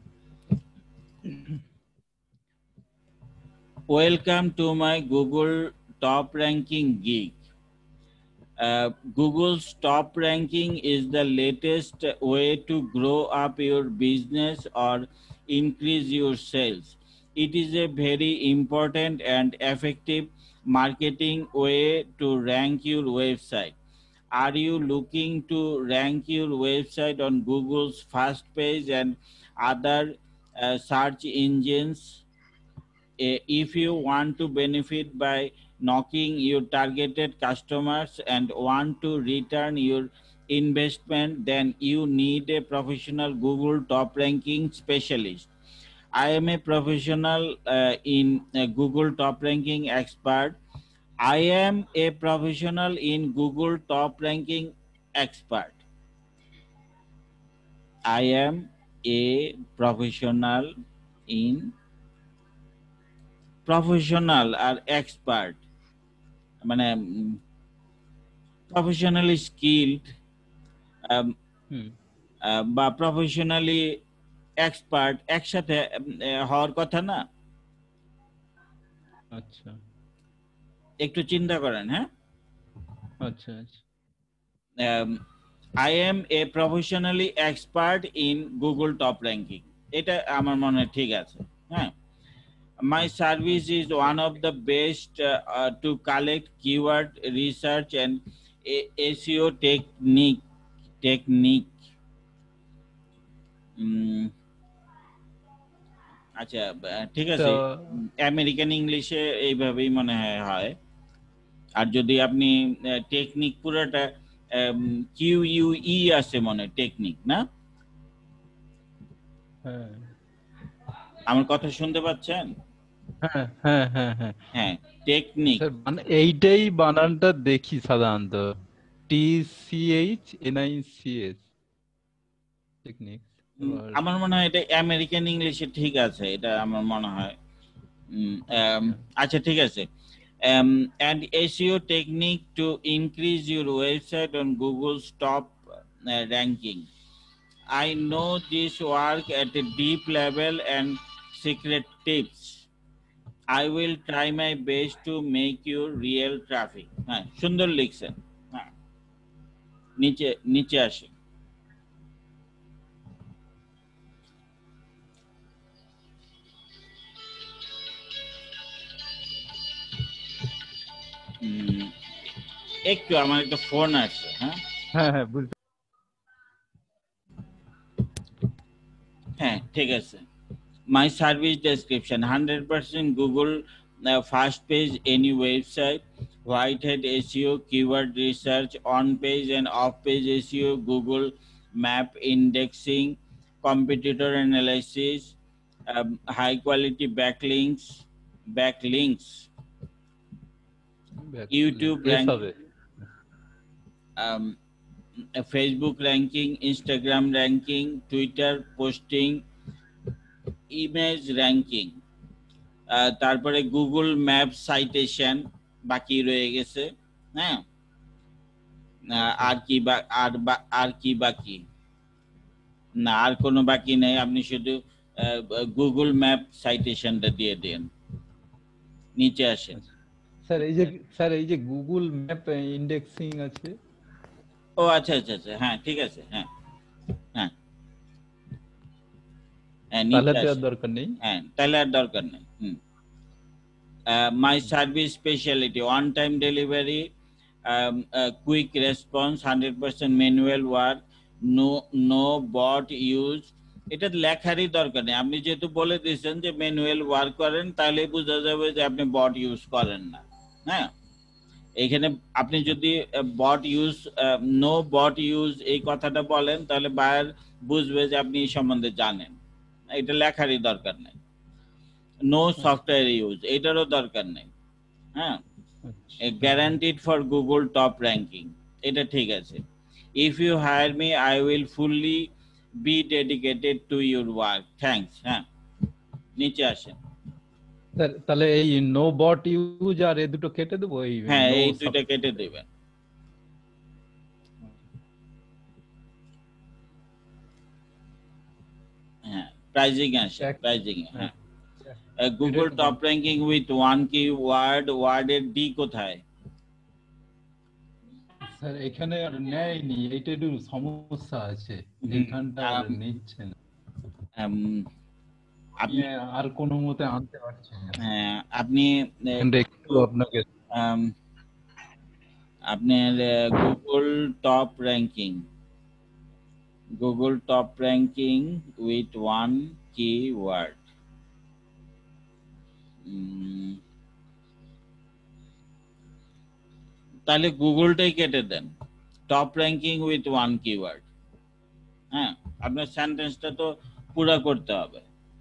welcome to my Google top ranking gig. Uh, Google's top ranking is the latest way to grow up your business or increase your sales. It is a very important and effective marketing way to rank your website. Are you looking to rank your website on Google's first page and other uh, search engines? Eh, if you want to benefit by knocking your targeted customers and want to return your investment, then you need a professional Google top ranking specialist. I am a professional uh, in uh, Google top ranking expert. I am a professional in Google top ranking expert. I am a professional in professional আর expert মানে professionally skilled
হুম
বা professionally expert একসাথে উম, আহ, হওয়ার কথা না।
আচ্ছা
একটু চিন্তা করেন। হ্যাঁ,
আচ্ছা আচ্ছা
I am a professionally expert in Google top ranking, এটা আমার মনে হয় ঠিক আছে। হ্যাঁ, my service is one of the best uh, uh, to collect keyword research and A- S E O technique technique উম, আচ্ছা আহ, ঠিক
তো
আছে, আমেরিকান ইংলিশে এইভাবেই মনে হয় হয়। আর যদি আপনি টেকনিক পুরোটা কিউ ইউ ই আছে মনে টেকনিক না,
হ্যাঁ
আমার কথা শুনতে পাচ্ছেন?
হ্যাঁ হ্যাঁ হ্যাঁ হ্যাঁ
হ্যাঁ, টেকনিক।
স্যার মানে এইটাই বানানটা দেখি সাধারণত T C H N I C S technique.
উম, আমার মনে হয় এটা আমেরিকান ইংলিশে ঠিক আছে, এটা আমার মনে হয়। উম, আম, আচ্ছা ঠিক আছে। um, and S E O technique to increase your website on Google's top uh, ranking. I know this work at a deep level and secret tips. I will try my best to make you real traffic. হ্যাঁ, সুন্দর লিখছেন। হ্যাঁ, নিচে নিচে আসে। উম, একটু আমার একটা ফোন আসছে। হ্যাঁ
হ্যাঁ হ্যাঁ বুঝতে
হ্যাঁ ঠিক আছে। My service description: one hundred percent Google uh, first page any website, whitehead S E O, keyword research, on page and off page S E O, Google map indexing, competitor analysis, um, high quality backlinks, backlinks, YouTube
এস
rank,
হবে
um, Facebook ranking, Instagram ranking, Twitter posting, image ranking, আহ, তারপরে Google map citation বাকি রয়ে গেছে। হ্যাঁ, আহ, আর কি বা- আর বা- আর কি বাকি না, আর কোনো বাকি নেই। আপনি শুধু গুগল ম্যাপ সাইটেশনটা দিয়ে দেন, নিচে আসেন।
স্যার এই যে স্যার এই যে গুগল ম্যাপ ইন্ডেক্সিং আছে
ও আচ্ছা আচ্ছা আচ্ছা, হ্যাঁ ঠিক আছে। হ্যাঁ হ্যাঁ হ্যাঁ
তাহলে
নিচে
দেওয়ার
আসেন।
দরকার নেই।
হ্যাঁ, তাহলে আর দরকার নেই। হুম, Uh, my service specialty: on time delivery, um, uh, quick response, one hundred percent manual work, no no bot use. এটা লেখারই দরকার নেই, আপনি যেহেতু বলে দিয়েছেন যে ম্যানুয়াল ওয়ার্ক করেন, তাহলে বোঝা যাবে যে আপনি বট ইউজ করেন না। হ্যাঁ, এখানে আপনি যদি bot use no bot use এই কথাটা বলেন, তাহলে বায়ার বুঝবে যে আপনি এই সম্বন্ধে জানেন। এটা লেখারই দরকার নেই। নো সফটওয়্যার ইউজ, এটারও দরকার নেই। হ্যাঁ, guaranteed for Google top ranking, এটা ঠিক আছে। If you hire me I will fully be dedicated to your work, thanks. হ্যাঁ, নিচে আসেন।
স্যার তাহলে এই নো বট ইউজ আর এই দুটো কেটে দেবো এই
হ্যাঁ,
নো
এই দুইটা কেটে দেবেন। হ্যাঁ, প্রাইজিং আসে, প্রাইজিং। হ্যাঁ, Google top ranking with one key word, ওয়ার্ডের ডি কোথায়?
স্যার এখানে আর নেয়নি, এইটা একটু সমস্যা আছে,
হুম,
এখানটা আর
আম,
নিচ্ছে না,
আম, আপনি
আমি আর কোনো মতে আনতে পারছি না।
হ্যাঁ, আপনি আহ,
এখানটা একটু আপনাকে
আম, আপনার Google top ranking, Google top ranking with one key word, তাহলে গুগলটাই কেটে দেন। Top ranking with one keyword. হ্যাঁ, আপনার সেন্টেন্সটা তো পুরো করতে হবে।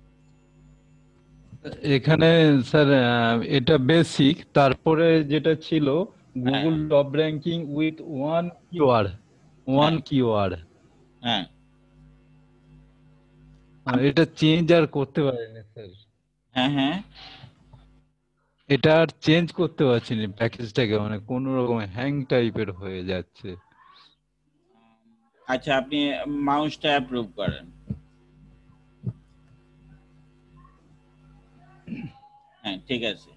এখানে স্যার আহ, এটা বেসিক, তারপরে যেটা ছিল Google top ranking with one keyword, one
হ্যাঁ
কিওয়ার্ড
হ্যাঁ
আহ, এটা চেঞ্জ আর করতে পারিনি স্যার।
হ্যাঁ হ্যাঁ
এটা আর চেঞ্জ করতে পারছি না প্যাকেজটাকে, মানে কোন রকম হ্যাং টাইপের হয়ে যাচ্ছে।
আচ্ছা, আপনি মাউসটা অ্যাপ্রুভ করেন। হ্যাঁ ঠিক আছে।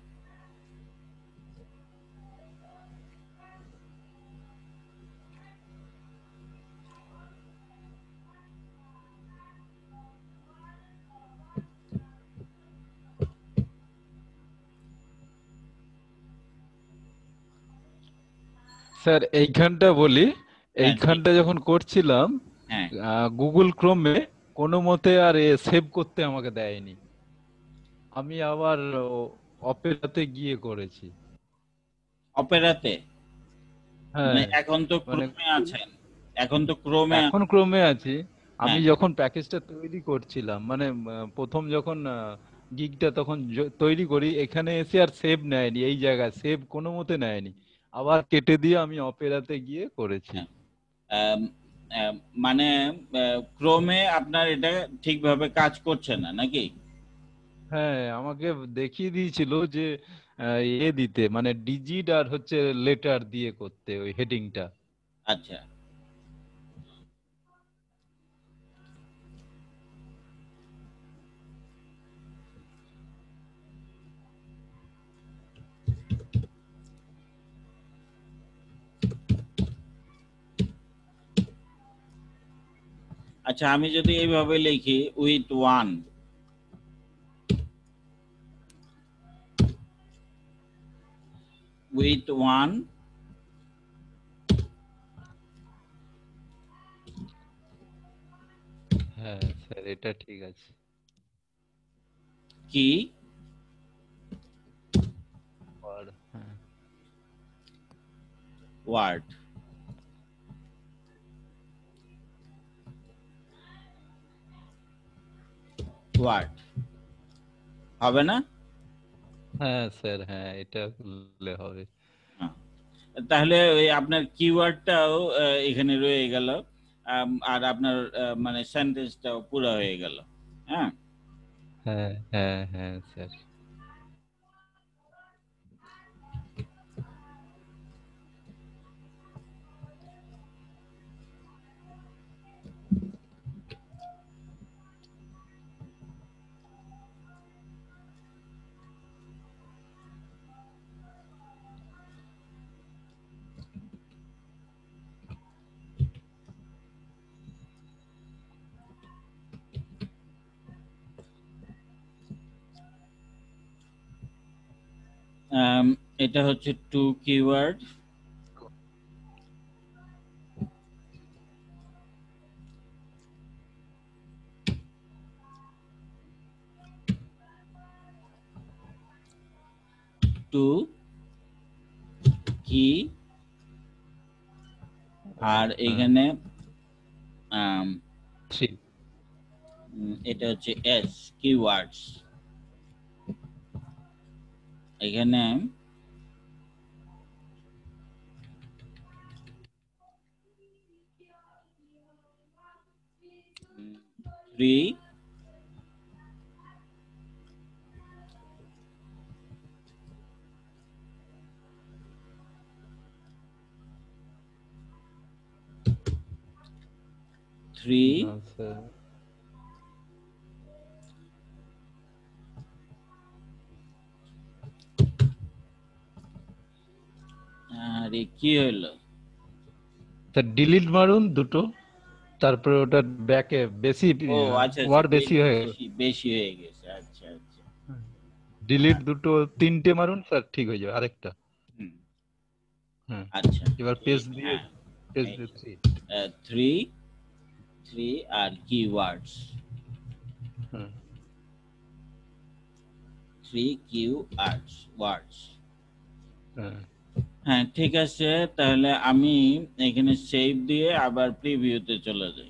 স্যার এইখানটা বলি,
হ্যাঁ ঠিক।
এইখানটা যখন করছিলাম
হ্যাঁ,
গুগল ক্রোমে কোনো মতে আর সেভ করতে আমাকে দেয়নি। আমি আবার অপেরাতে গিয়ে করেছি।
অপেরাতে? মানে
হ্যাঁ,
এখন তো
মানে
ক্রোমে আছেন, এখন তো ক্রোমে
এখন
আছেন।
ক্রোমে আছি। আমি
হ্যাঁ
যখন প্যাকেজটা তৈরি করছিলাম, মানে আহ, প্রথম যখন গিগটা তখন জ- তৈরি করি, এখানে এসে আর সেভ নেয়নি, এই জায়গায় সেভ কোনো মতে নেয়নি। আবার কেটে দিয়ে আমি অপেরাতে গিয়ে করেছি।
হ্যাঁ। আম, আম, মানে ক্রোমে আপনার এটা ঠিকভাবে কাজ করছে না নাকি?
হ্যাঁ, আমাকে দেখিয়ে দিয়েছিল যে আহ, এ দিতে, মানে ডিজিট আর হচ্ছে লেটার দিয়ে করতে ওই হেডিংটা।
আচ্ছা আচ্ছা, আমি যদি এইভাবে লিখি উইথ ওয়ান, উইথ ওয়ান
হ্যাঁ স্যার, এটা ঠিক আছে।
কি
আর হ্যাঁ,
ওয়ার্ড, ওয়ার্ড হবে না?
হ্যাঁ স্যার, হ্যাঁ এটা করলে হবে।
হ্যাঁ। তাহলে ওই আপনার কিওয়ার্ডটাও এখানে রয়ে গেল, আম, আর আপনার আহ, মানে সেন্টেন্সটাও পুরো হয়ে গেল। হ্যাঁ।
হ্যাঁ হ্যাঁ হ্যাঁ স্যার।
আম, এটা হচ্ছে টু কিওয়ার্ড। টু কি, আর
হ্যাঁ,
এখানে আম,
থ্রি।
উম, এটা হচ্ছে এস কিওয়ার্ডস। এখানে থ্রি, থ্রি,
না স্যার,
আরে কি হলো?
স্যার ডিলিট মারুন দুটো, তারপরে ওটা ব্যাকে বেশি
ও আচ্ছা আচ্ছা,
ওয়ার্ড বেশি
বে-
হয়ে গেল।
বেশি বেশি হয়ে গেছে। আচ্ছা আচ্ছা।
ডিলিট দুটো, তিনটে মারুন স্যার, ঠিক হয়ে যাবে আরেকটা।
হুম,
হ্যাঁ,
আচ্ছা
এবার পেজ
এই-
দিয়ে,
হ্যাঁ,
পেজ দিয়ে থ্রি।
থ্রি, থ্রি আর কিওয়ার্ডস,
হ্যাঁ
থ্রি কিউ আর্টস ওয়ার্ডস।
হ্যাঁ
হ্যাঁ ঠিক আছে, তাহলে আমি এখানে সেভ দিয়ে আবার প্রিভিউতে চলে যাই।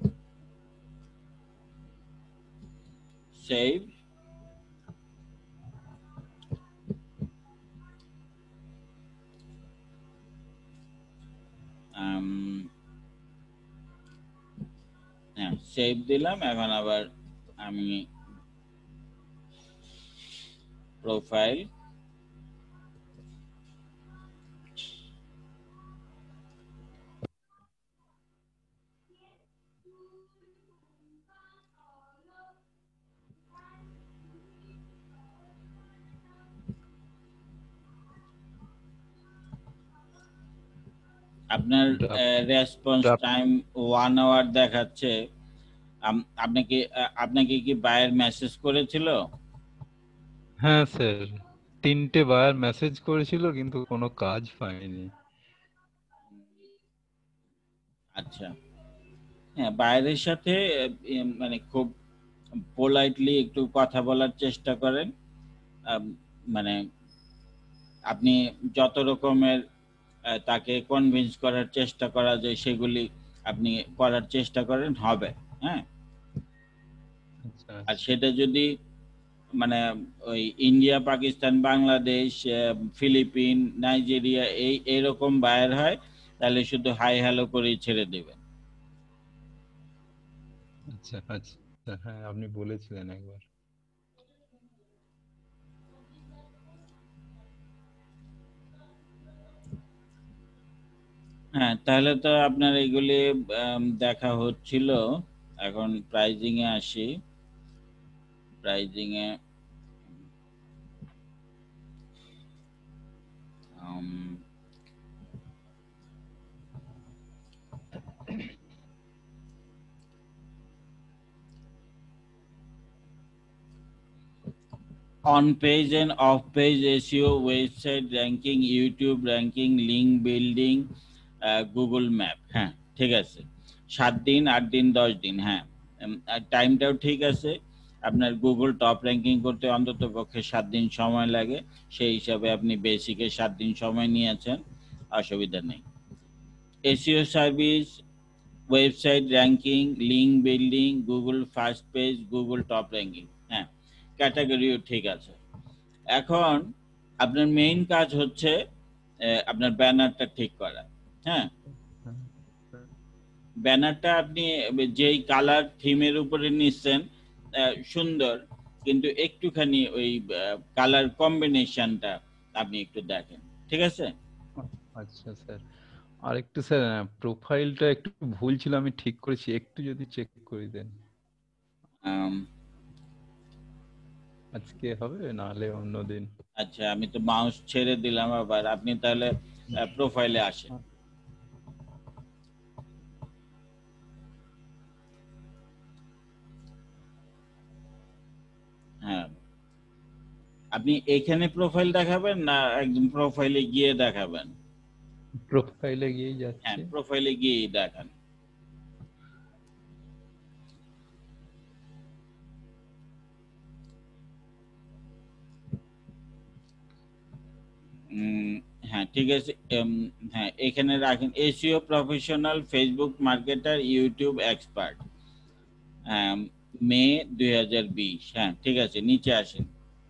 সেভ, আম, হ্যাঁ সেভ দিলাম। এখন আবার আমি প্রোফাইল, আপনার রেসপন্স টাইম ওয়ান আওয়ার দেখাচ্ছে। আম- আপনাকে আ- আপনাকে কি বায়ার মেসেজ করেছিল?
হ্যাঁ স্যার, তিনটে বার মেসেজ করেছিল কিন্তু কোনো কাজ পাইনি।
আচ্ছা, হ্যাঁ বায়ারের সাথে এ, মানে খুব পোলাইটলি একটু কথা বলার চেষ্টা করেন। আম, মানে আপনি যত রকমের আহ, তাকে কনভিন্স করার চেষ্টা করা যায় সেগুলি আপনি করার চেষ্টা করেন, হবে। হ্যাঁ,
আচ্ছা
আর
আচ্ছা
সেটা যদি মানে ওই ইন্ডিয়া, পাকিস্তান, বাংলাদেশ, আহ, ফিলিপিন, নাইজেরিয়া এই এরকম বায়ার হয়, তাহলে শুধু হাই হ্যালো করেই ছেড়ে দেবেন।
আচ্ছা আচ্ছা, হ্যাঁ আপনি বলেছিলেন একবার।
হ্যাঁ, তাহলে তো আপনার এইগুলি আম, দেখা হচ্ছিল। এখন প্রাইজিং এ আসি। প্রাইজিং এ আম, on page and off page S E O, website ranking, YouTube ranking, link building, Google map. হ্যাঁ ঠিক আছে, সাত দিন, আট দিন, দশ দিন। হ্যাঁ, টাইমটাও ঠিক আছে। আপনার গুগল টপ র্যাঙ্কিং করতে অন্তত পক্ষে সাত দিন সময় লাগে, সেই হিসাবে আপনি বেসিকে সাত দিন সময় নিয়েছেন, অসুবিধা নেই। SEO service, website ranking, link building, Google first page, Google top ranking, হ্যাঁ ক্যাটাগরিও ঠিক আছে। এখন আপনার মেইন কাজ হচ্ছে আহ, আপনার ব্যানারটা ঠিক করা। হ্যাঁ, ব্যানারটা আপনি যেই কালার থিমের উপরে নিচ্ছেন আহ, সুন্দর, কিন্তু একটুখানি ওই কালার কম্বিনেশনটা আপনি একটু দেখেন, ঠিক আছে?
আচ্ছা স্যার, আর একটু স্যার প্রোফাইলটা একটু ভুল ছিল, আমি ঠিক করেছি, একটু যদি চেক করে দেন।
আম,
আজকে হবে নাহলে অন্যদিন।
আচ্ছা, আমি তো মাউস ছেড়ে দিলাম আবার, আপনি তাহলে প্রোফাইলে আসেন। হ্যাঁ, আপনি এখানে প্রোফাইল দেখাবেন না একদম প্রোফাইলে গিয়ে দেখাবেন?
প্রোফাইলে গিয়েই
হ্যাঁ,
যাচ্ছে।
প্রোফাইলে গিয়েই দেখান। উম, হ্যাঁ ঠিক আছে। এম, হ্যাঁ এখানে রাখেন SEO professional, Facebook marketer, YouTube expert, May দুই হাজার বিশ। হ্যাঁ ঠিক আছে, নিচে আসেন।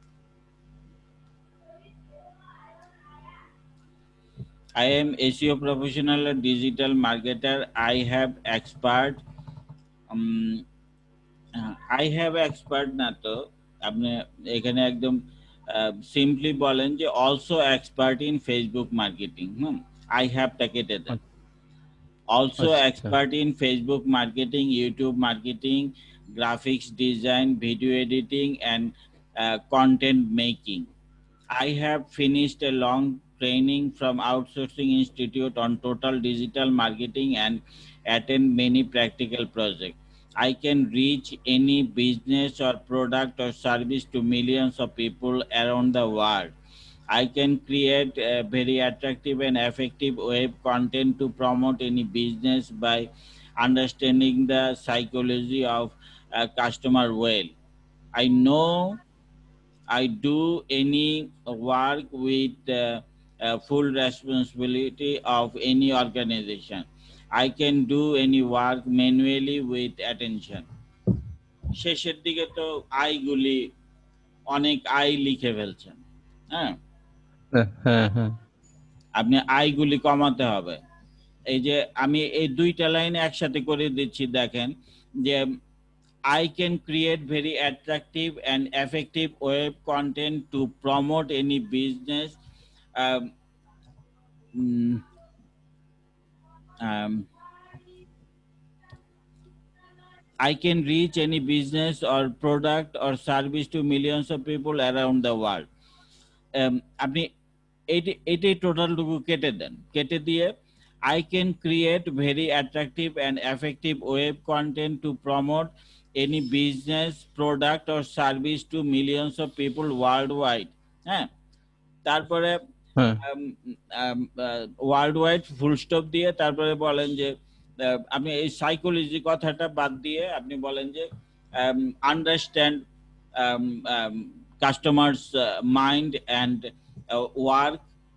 I am S E O professional and digital marketer. I have expert. Um, I have expert না তো, আপনি এখানে একদম সিম্পলি বলেন যে also expert in Facebook marketing. হুম, আই হ্যাভ টাকে দেন। Also
আচ্ছা
expert in Facebook marketing, YouTube marketing, graphics design, video editing, and uh, content making. I have finished a long training from Outsourcing Institute on total digital marketing and attend many practical projects. I can reach any business or product or service to millions of people around the world. I can create a very attractive and effective web content to promote any business by understanding the psychology of a customer well. I know I do any work with uh, uh, full responsibility of any organization. I can do any work manually with attention. শেষের দিকে তো আইগুলি অনেক I লিখে ফেলছেন। হ্যাঁ,
হ্যাঁ হ্যাঁ।
আপনি আইগুলি কমাতে হবে। এই যে আমি এই দুইটা লাইন একসাথে করে দিচ্ছি, দেখেন যে I can create very attractive and effective web content to promote any business. Um, mm, um, I can reach any business or product or service to millions of people around the world. Um, আপনি এটি এটাই টোটালটুকু কেটে দেন, কেটে দিয়ে I can create very attractive and effective web content to promote any business, product or service to millions of people worldwide. হ্যাঁ, তারপরে
হ্যাঁ
world wide full stop দিয়ে তারপরে বলেন যে আহ, আপনি এই সাইকোলজি কথাটা বাদ দিয়ে আপনি বলেন যে understand customers mind and work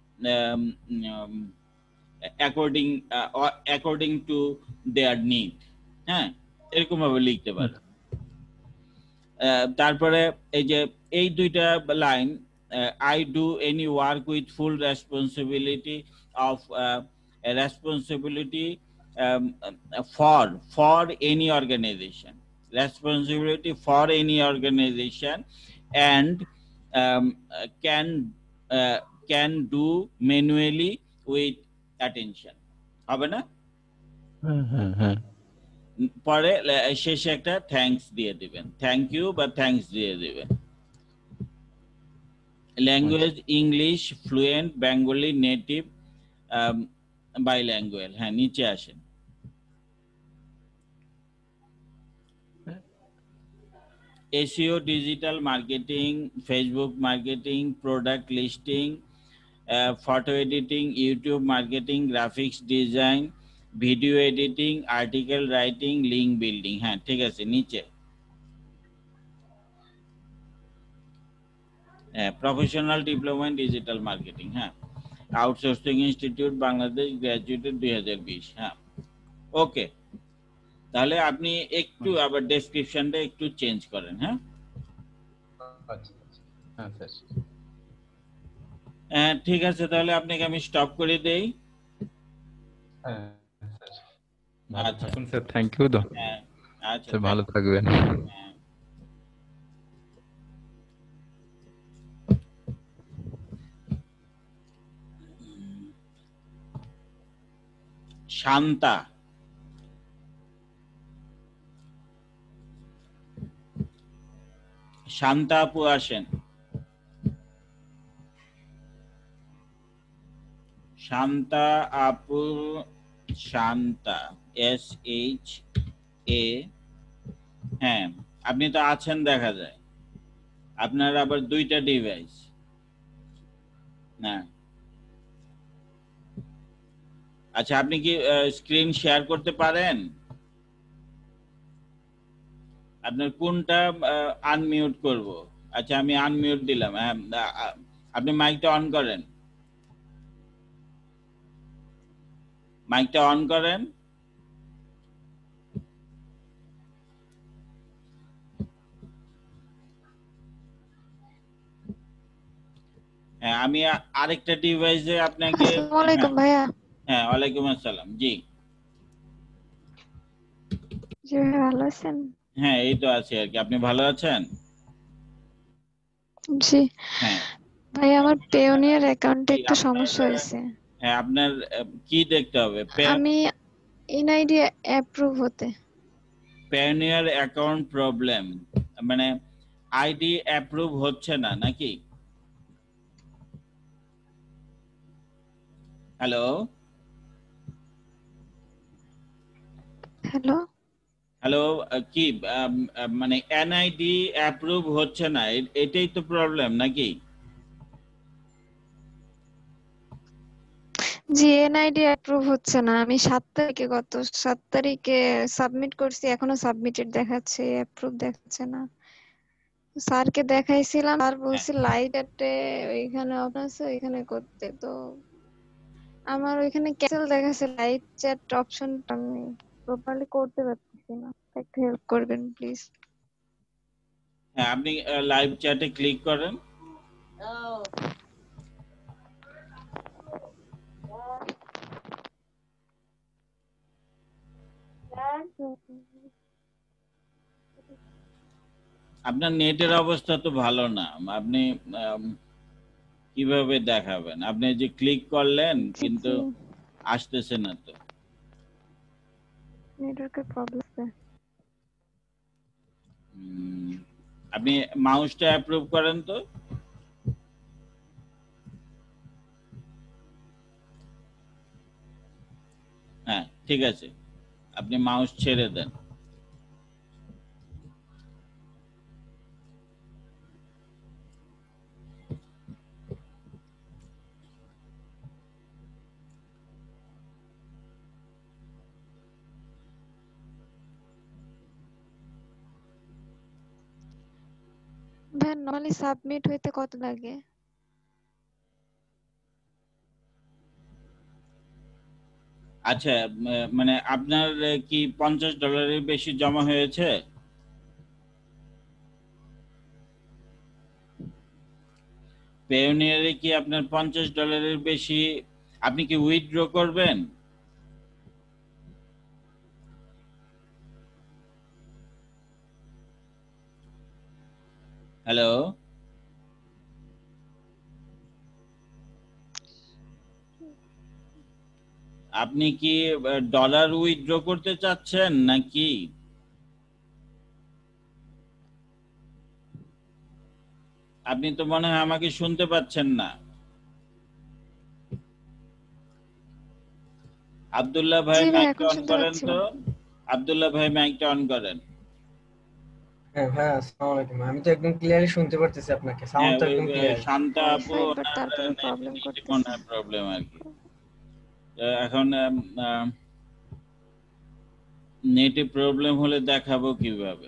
according according to their need. হ্যাঁ, এরকম ভাবে লিখতে পারেন। আহ, তারপরে এই যে এই দুইটা line, I do any work with full responsibility of uh, responsibility um, for for any organization, responsibility for any organization, and um, can uh, can do manually with attention. হবে না?
হ্যাঁ হ্যাঁ হ্যাঁ
পরে লে- শেষে একটা থ্যাঙ্কস দিয়ে দিবেন, থ্যাংক ইউ বা থ্যাঙ্কস দিয়ে দিবেন। Language English fluent, Bengali native, bilingual. হ্যাঁ, নিচে আসেন। SEO, digital marketing, Facebook marketing, product listing, photo editing, YouTube marketing, graphics design, video editing, article writing, link building. হ্যাঁ, ঠিক আছে, নিচে হ্যাঁ professional diploma in digital marketing. হ্যাঁ, আউটসোর্সিং ইনস্টিটিউট বাংলাদেশ, গ্র্যাজুয়েটেড দুই হাজার বিশ। হ্যাঁ, ওকে, তাহলে আপনি একটু আবার ডেসক্রিপশনটা একটু চেঞ্জ করেন। হ্যাঁ,
আচ্ছা আচ্ছা হ্যাঁ স্যার
হ্যাঁ, ঠিক আছে, তাহলে আপনাকে আমি স্টপ করে দেই।
হ্যাঁ স্যার ভালো
আচ্ছা।
থাকুন স্যার, থ্যাংক ইউ তো
হ্যাঁ, আচ্ছা,
স্যার, ভালো থাকবেন।
হ্যাঁ। শান্তা, শান্তা আপু আসেন। শান্তা আপু, শান্তা, এস এইচ এ। হ্যাঁ, আপনি তো আছেন দেখা যায়। আপনার আবার দুইটা ডিভাইস না? আচ্ছা, আপনি কি স্ক্রিন শেয়ার করতে পারেন? আপনার কোনটা আনমিউট করব? আচ্ছা, আমি আনমিউট দিলাম। হ্যাঁ, আ- আপনি মাইকটা অন করেন, মাইকটা অন করেন। হ্যাঁ, আমি আ- আরেকটা ডিভাইসে আপনাকে।
আসসালামু আলাইকুম
হ্যাঁ,
ভাইয়া।
হ্যাঁ, ওয়ালাইকুম আসসালাম। জি,
জি ভাই, ভালো আছেন?
হ্যাঁ, এই তো আছি আর কি। আপনি ভালো আছেন?
জি
হ্যাঁ,
ভাই, আমার পেওনিয়ার অ্যাকাউন্টে
জি,
একটু
আপনার
সমস্যা হয়েছে।
হ্যাঁ, আপনার আহ, কি দেখতে হবে?
আমি এনআইডি অ্যাপ্রুভ হতে।
প্যানিয়ার অ্যাকাউন্ট প্রবলেম, মানে আইডি অ্যাপ্রুভ হচ্ছে না নাকি? হ্যালো
হ্যালো,
হ্যালো কি আম, আম, মানে এনআইডি অ্যাপ্রুভ হচ্ছে না, এ- এটাই তো প্রবলেম নাকি?
জি এনআইডি অ্যাপ্রুভ হচ্ছে না। আমি সাত তারিখে গত সাত তারিখে সাবমিট করছি, এখনো সাবমিটেড দেখাচ্ছে, অ্যাপ্রুভ দেখাচ্ছে না। স্যারকে দেখাইছিলাম, আর
হ্যাঁ,
বলছি লাইট চ্যাটে ওইখানে অপশন আছে, ওইখানে করতে। তো আমার ওইখানে ক্যান্সেল দেখাচ্ছে, লাইট চ্যাট অপশনটা আমি প্রপারলি করতে পারতেছি না। একটু হেল্প করবেন প্লিজ।
হ্যাঁ, আপনি লাইভ চ্যাটে ক্লিক করেন। আপনার নেটের অবস্থা তো ভালো না, আপনি আম, কিভাবে দেখাবেন? আপনি যে ক্লিক করলেন
জি
কিন্তু
জি
আসতেছে না তো।
নেটওয়ার্কের প্রবলেম আছে।
উম, আপনি মাউসটা অ্যাপ্রুভ করেন তো। হ্যাঁ ঠিক আছে, আপনি মাউস ছেড়ে দেন।
ভাই নর্মালি সাবমিট হইতে কত লাগে?
আচ্ছা, উম, মানে আপনার আহ, কি পঞ্চাশ ডলারের বেশি জমা হয়েছে? পেওনিয়ারে কি আপনার পঞ্চাশ ডলারের বেশি? আপনি কি উইথড্র করবেন? হ্যালো, আপনি কি ডলার উইথড্র করতে চাচ্ছেন নাকি? আপনি তো মনে হয় আমাকে শুনতে পাচ্ছেন না। আব্দুল্লাহ ভাই
জি ভাই
মাইকটা
এখন
অন
শুনতে
করেন
পাচ্ছি।
তো। আব্দুল্লাহ ভাই মাইকটা অন করেন।
হ্যাঁ ভাই, আসসালামু আলাইকুম। আমি তো একদম ক্লিয়ারলি শুনতে পারতেছি আপনাকে, সাউন্ড
হ্যাঁ,
তো
ওই
একদম
ওই
ক্লিয়ার।
শান্তা আপু
ওয়াইফাই বাট
ওনার
তারপরে
নেট
প্রবলেম
নেটে মনে
করতেছে।
হয় প্রবলেম আর কি। তো এখন নেটে প্রবলেম হলে দেখাবো কিভাবে?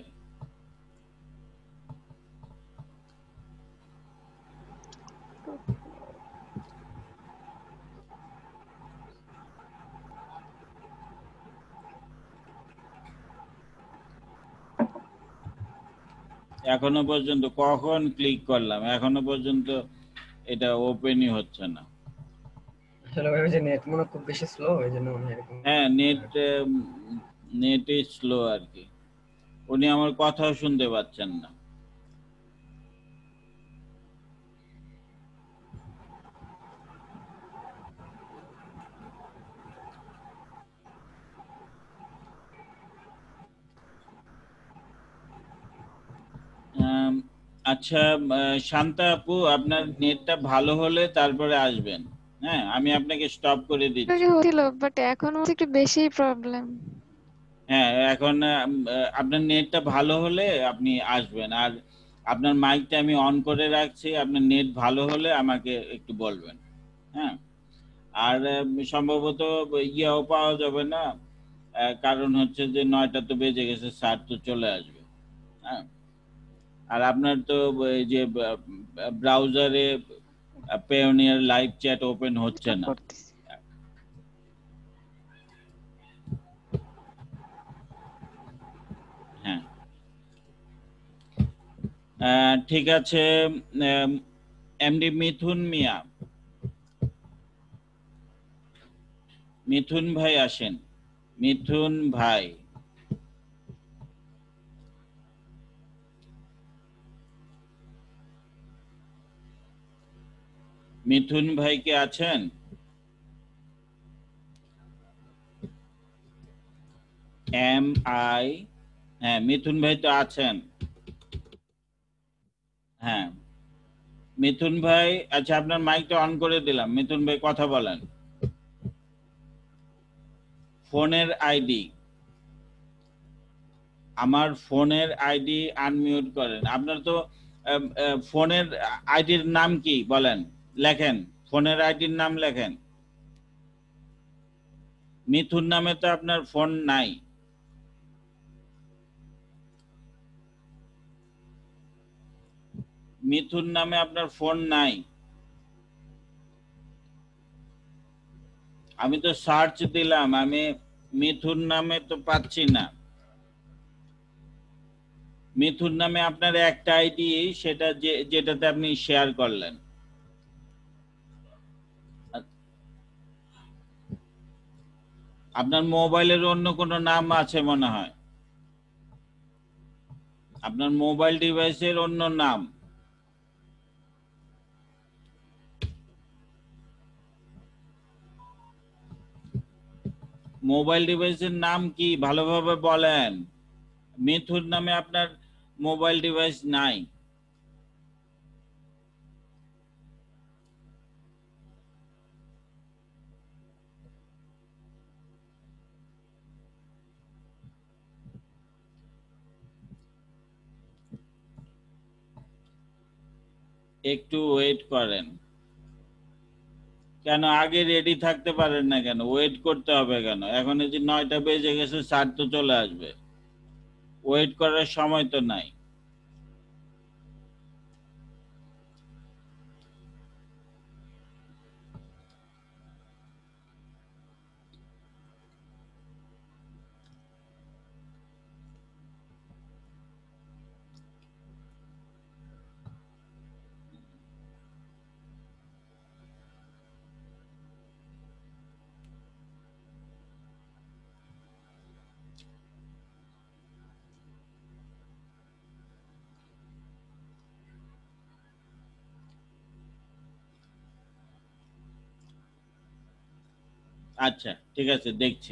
এখনো পর্যন্ত কখন ক্লিক করলাম, এখনো পর্যন্ত এটা ওপেনই হচ্ছে না।
আসলে ভাই ওই যে নেট মনে হয় খুব বেশি স্লো, এই জন্য মনে হয় এরকম।
হ্যাঁ, নেট নেটই স্লো আর কি। উনি আমার কথাও শুনতে পাচ্ছেন না। আম, আচ্ছা, আহ, শান্তা আপু আপনার নেটটা ভালো হলে তারপরে আসবেন। হ্যাঁ, আমি আপনাকে স্টপ করে দিচ্ছি।
আগে হচ্ছিল বাট এখন হচ্ছে একটু বেশি প্রবলেম।
হ্যাঁ, এখন আম, আহ, আপনার নেটটা ভালো হলে আপনি আসবেন। আর আপনার মাইকটা আমি অন করে রাখছি, আপনার নেট ভালো হলে আমাকে একটু বলবেন। হ্যাঁ, আর আম, সম্ভবত ইয়েও পাওয়া যাবে না, আহ, কারণ হচ্ছে যে নয়টা তো বেজে গেছে, স্যার তো চলে আসবে। হ্যাঁ, আর আপনার তো এই যে ব্রাউজারে পেওনিয়ার লাইভ চ্যাট ওপেন হচ্ছে
স্টপ
না।
করতেছি।
হ্যাঁ, আহ, ঠিক আছে। এমডি মিথুন মিয়া, মিথুন ভাই আসেন। মিথুন ভাই, মিথুন ভাই কে আছেন? এম আই, হ্যাঁ মিথুন ভাই তো আছেন। হ্যাঁ মিথুন ভাই, আচ্ছা আপনার মাইকটা অন করে দিলাম। মিথুন ভাই কথা বলেন। ফোনের আইডি, আমার ফোনের আইডি আনমিউট করেন। আপনার তো আম, আহ, ফোনের আইডির নাম কি বলেন, লেখেন। ফোনের আইডির নাম লেখেন। মিথুন নামে তো আপনার ফোন নাই। মিথুন নামে আপনার ফোন নাই। আমি তো সার্চ দিলাম, আমি মিথুন নামে তো পাচ্ছি না। মিথুন নামে আপনার একটা আইডি, সেটা যে যেটাতে আপনি শেয়ার করলেন। আপনার মোবাইলের অন্য কোনো নাম আছে মনে হয়, আপনার মোবাইল ডিভাইসের অন্য নাম। মোবাইল ডিভাইসের নাম কি ভালোভাবে বলেন। মিথুন নামে আপনার মোবাইল ডিভাইস নাই। একটু ওয়েট করেন। কেন আগে রেডি থাকতে পারেন না কেন? ওয়েট করতে হবে কেন? এখন এই যে নয়টা বেজে গেছে, স্যার তো চলে আসবে, ওয়েট করার সময় তো নাই। আচ্ছা ঠিক আছে, দেখছি।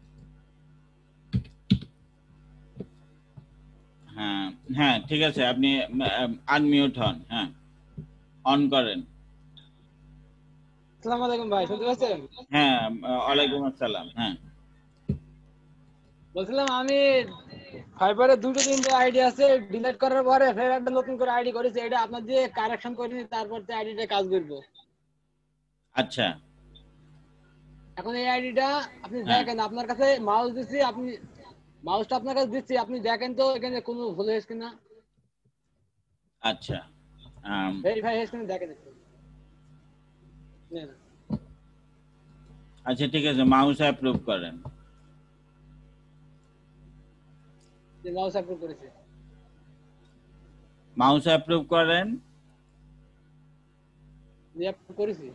হ্যাঁ হ্যাঁ ঠিক আছে, আপনি আনমিউট হন। হ্যাঁ, অন করেন।
আসসালামু আলাইকুম ভাই, শুনতে পাচ্ছেন?
হ্যাঁ, ওয়ালাইকুম আসসালাম। হ্যাঁ
বলছিলাম আমি ফাইবারে দুটো তিনটে আইডি আছে, ডিলিট করার পরে ফের একটা নতুন করে আইডি করেছি, এটা আপনার দিয়ে কারেকশন করে নিয়ে তারপর তো আইডিটা কাজ করব।
আচ্ছা,
এখন এই আইডিটা আপনি
হ্যাঁ।
দেখেন, আপনার কাছে মাউস দিচ্ছি, আপনি মাউসটা আপনার কাছে দিচ্ছি, আপনি দেখেন তো এখানে কোনো ভুল হয়েছে কিনা,
আচ্ছা আম,
ভেরিফাই হয়েছে কিনা দেখেন একটু। নেন।
আচ্ছা ঠিক আছে, মাউস অ্যাপ্রুভ করেন।
যে মাউস অ্যাপ্রুভ করেছে,
মাউস অ্যাপ্রুভ করেন।
যে অ্যাপ্রুভ করেছি।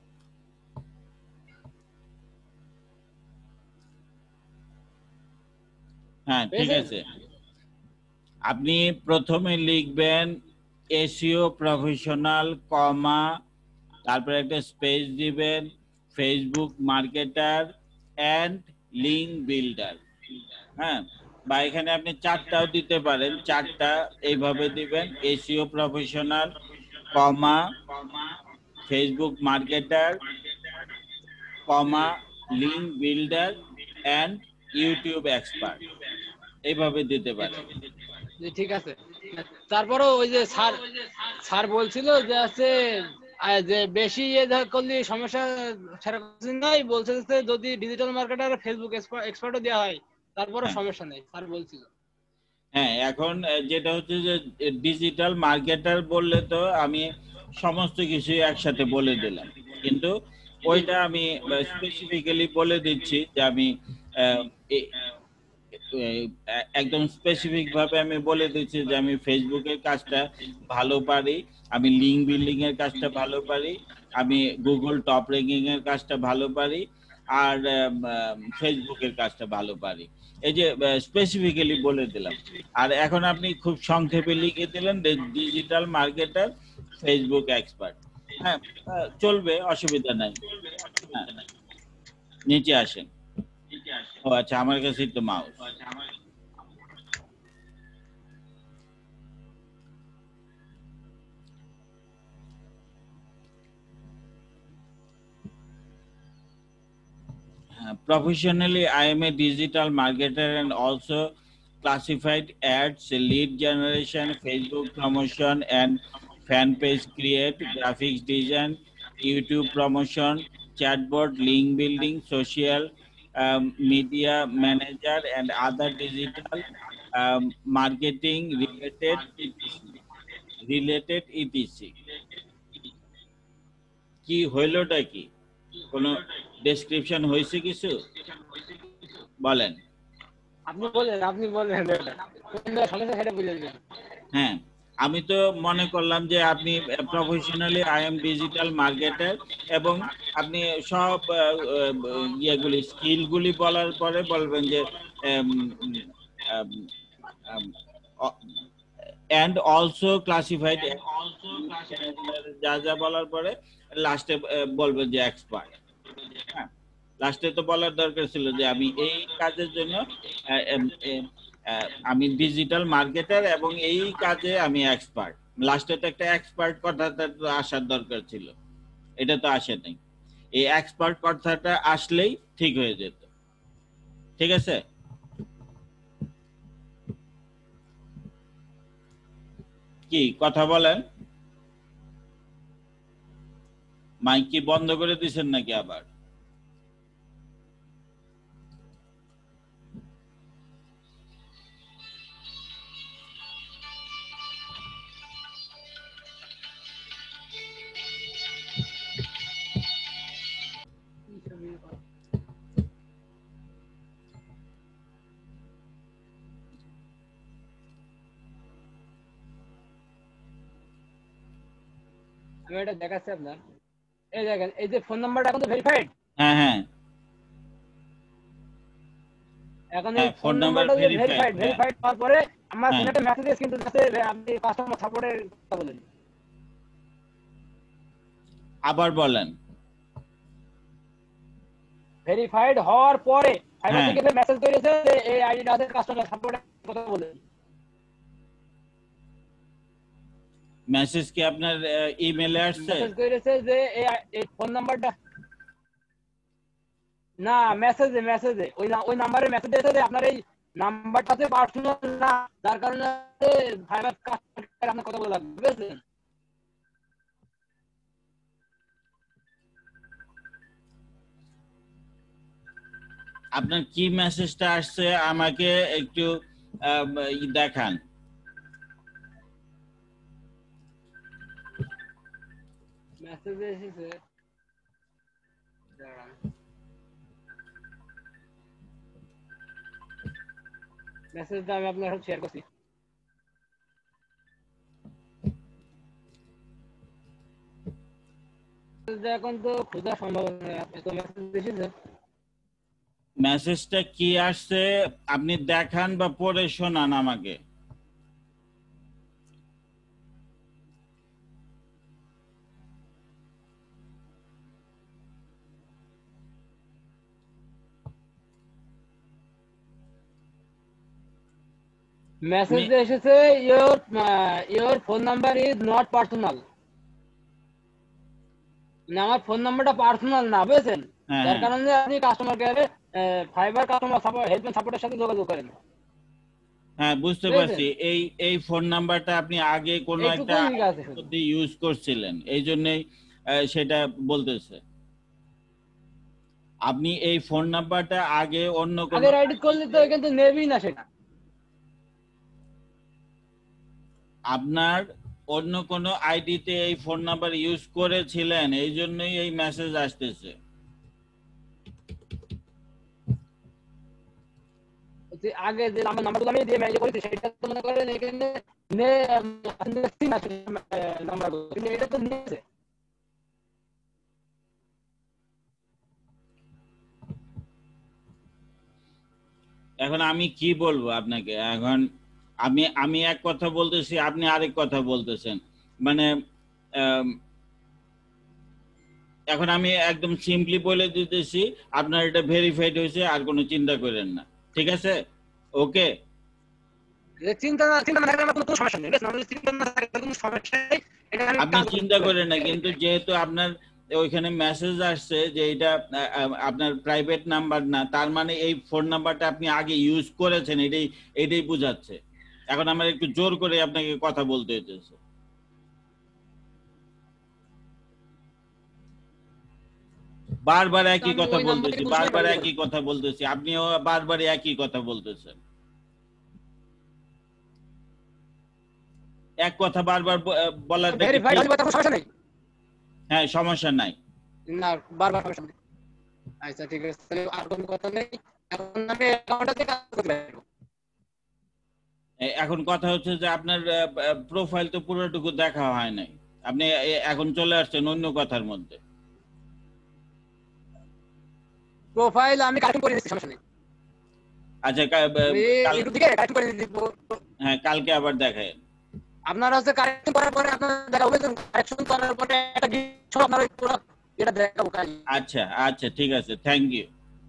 হ্যাঁ ঠিক
পেয়েছেন?
আছে, আপনি প্রথমে লিখবেন এসইও প্রফেশনাল কমা, তারপরে একটা স্পেস দিবেন Facebook marketer and link builder. হ্যাঁ, বা এখানে আপনি চারটাও দিতে পারেন, চারটা এইভাবে দিবেন SEO professional comma Facebook marketer comma link builder and YouTube expert, এইভাবে দিতে পারেন।
জি ঠিক আছে। তারপরেও ওই যে স্যার স্যার বলছিল যে আছে আহ, যে বেশি ইয়ে ধর- করলে সমস্যা ছাড়া কিছু নাই, বলছে যে যদি ডিজিটাল মার্কেটার ফেসবুক এক্সপার্টও দেওয়া হয় তারপরে
হ্যাঁ।
সমস্যা নেই, স্যার বলছিল।
হ্যাঁ, এখন আহ, যেটা হচ্ছে যে ডিজিটাল মার্কেটার বললে তো আমি সমস্ত কিছু একসাথে বলে দিলাম, কিন্তু ওইটা আমি স্পেসিফিক্যালি বলে দিচ্ছি যে আমি আহ, এ- এ- একদম স্পেসিফিক ভাবে আমি বলে দিচ্ছি যে আমি ফেসবুকের কাজটা ভালো পারি, আমি লিঙ্ক বিল্ডিং এর কাজটা ভালো পারি, আমি গুগল টপ র্যাঙ্কিং এর কাজটা ভালো পারি, আর ফেসবুকের কাজটা ভালো পারি। এই যে স্পেসিফিক্যালি বলে দিলাম। আর এখন আপনি খুব সংক্ষেপে লিখে দিলেন ডিজিটাল মার্কেটার ফেসবুক এক্সপার্ট। হ্যাঁ, আহ, চলবে, অসুবিধা নাই। হ্যাঁ, নিচে আসেন। ও আচ্ছা, আমার কাছে তো mouse. Uh, professionally, I am a digital marketer and also classified ads, lead generation, Facebook promotion, and fan page create, graphics design, YouTube promotion, chatbot, link building, social um, media manager, and other digital um, marketing related related et cetera. কি হইলোটা কি? কোনো description হয়েছে কিছু? বলেন।
আপনি বলেন, আপনি বলেন এটা। কোনটা সমস্যা সেটা বুঝে দিবেন।
হ্যাঁ, আমি তো মনে করলাম যে আপনি professionally I am digital marketer এবং আপনি সব ইয়েগুলি স্কিলগুলি বলার পরে বলবেন যে and also classified যা যা বলার পরে লাস্টে বলবেন যে এক্সপার্ট। হ্যাঁ, লাস্টে তো বলার দরকার ছিল যে আমি এই কাজের জন্য আমি ডিজিটাল মার্কেটার এবং এই কাজে আমি এক্সপার্ট। লাস্টে তো একটা এক্সপার্ট কথাটা তো আসার দরকার ছিল, এটা তো আসে নাই। এই এক্সপার্ট কথাটা আসলেই ঠিক হয়ে যেত। ঠিক আছে, কি কথা বলেন? মাইক কি বন্ধ করে দিছেন নাকি আবার?
আমি এটা দেখাচ্ছি আপনার, এই দেখেন এই যে ফোন নাম্বারটা এখন তো ভেরিফাইড।
হ্যাঁ হ্যাঁ,
এখন এই ফোন নাম্বারটা যে ভেরিফাইড, ভেরিফাইড হওয়ার পরে আমার ফোনে একটা মেসেজ কিন্তু আছে আপনি কাস্টমার সাপোর্টের কথা বলেন।
আবার বলেন।
ভেরিফাইড হওয়ার পরে ফাইবার থেকে মেসেজ করেছে যে এই আইডিটা আছে কাস্টমার সাপোর্টের কথা বলেন।
মেসেজ কি আপনার ইমেইলে আসছে?
মেসেজ করেছে যে এই ফোন নাম্বারটা না, মেসেজে মেসেজে ওই ওই নাম্বারে মেসেজ দিয়েছে যে আপনার এই নাম্বারটাতে পার্সোনাল না, যার কারণে ফাইবার কাস্টমার আপনার কথা বলে লাগবে, বুঝলেন?
আপনার কি মেসেজটা আসছে আমাকে একটু দেখান।
মেসেজ এসেছে, মেসেজটা আমি আপনার সাথে শেয়ার করছি। এখন তো খোঁজা সম্ভব নয়, আপনি তো মেসেজ এসেছে।
মেসেজটা কি আসছে আপনি দেখান বা পড়ে শোনান আমাকে।
মেসেজ এসেছে your uh, your phone number is not personal, না আমার ফোন নাম্বারটা পার্সোনাল না, বুঝছেন? যার কারণে আপনি কাস্টমার কেয়ারে ফাইবার কাস্টমার সাপোর্ট হেল্পলাইন সাপোর্টের সাথে যোগাযোগ করেন।
হ্যাঁ, বুঝতে পারছি। এই এই ফোন নাম্বারটা আপনি আগে কোন একটা পদ্ধতি ইউজ করছিলেন, এই জন্যই সেটা বলতেছে। আপনি এই ফোন নাম্বারটা আগে অন্য কোন
আগে রাইট করলে তো কিন্তু নেবেই না সেটা।
আপনার অন্য কোন আইডিতে এই ফোন নাম্বার ইউজ করেছিলেন, এই জন্যই এই মেসেজ আসতেছে।
আগে যে আমার নাম্বারগুলো আমি দিয়ে মেইল করেছি সেটা তো মনে করেন এখানে নে সিম আছে নাম্বারগুলো, কিন্তু এটা তো নিয়েছে।
এখন আমি কি বলবো আপনাকে? এখন আমি আমি এক কথা বলতেছি, আপনি আরেক কথা বলতেছেন, মানে এখন আমি একদম সিম্পলি বলে দিতেছি আপনার এটা ভেরিফাইড হয়েছে, আর কোনো চিন্তা করেন না, ঠিক আছে? ওকে,
চিন্তা না চিন্তা না থাকলে আমার কোনো সমস্যা নেই, আমরা চিন্তা না থাকলে কোনো সমস্যা নেই, এটা আমি
আপনি চিন্তা করেন না। কিন্তু যেহেতু আপনার ওইখানে মেসেজ আসছে যে এটা আপনার প্রাইভেট নাম্বার না, তার মানে এই ফোন নাম্বারটা আপনি আগে ইউজ করেছেন, এটাই এটাই বোঝাচ্ছে। এখন আমার একটু জোর করে আপনাকে কথা বলতে হইতেছে। বারবার একই কথা বলতেছি, বারবার একই কথা বলতেছি, আপনিও বারবার একই কথা বলতেছেন। এক কথা বারবার বলার
সমস্যা নেই।
হ্যাঁ, সমস্যা নাই
না, বারবার সমস্যা নেই। আচ্ছা ঠিক আছে, তাহলে আর কোনো কথা নেই। এখন আমি অ্যাকাউন্টটাতে কাজ করতে পারবো।
এ- এখন কথা হচ্ছে যে আপনার প্রোফাইল তো পুরোটুকু দেখা হয় নাই, আপনি এ- এখন চলে আসছেন অন্য কথার মধ্যে।
প্রোফাইল আমি কালেক্ট করে দিচ্ছি, সমস্যা নেই।
আচ্ছা কা- ব-
আমি
কাল-
ইউটিউব থেকে কালেক্ট করে দিব।
হ্যাঁ কালকে আবার দেখায়।
আপনার হচ্ছে কারেকশন করার পরে আপনার দেখা হবে, কারেকশন করার পরে একটা গিফট আপনার ওই পুরো এটা দেখাবো কাজ।
আচ্ছা আচ্ছা ঠিক আছে, থ্যাংক ইউ।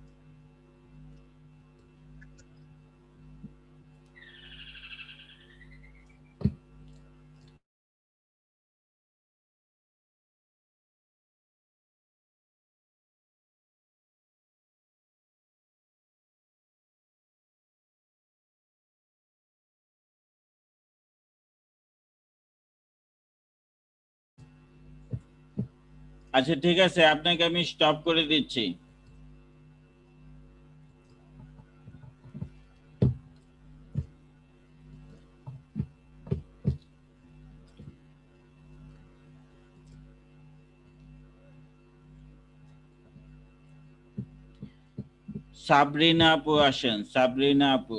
আচ্ছা ঠিক আছে, আপনাকে আমি স্টপ করে দিচ্ছি। সাবরিনা আপু আসেন, সাবরিনা আপু।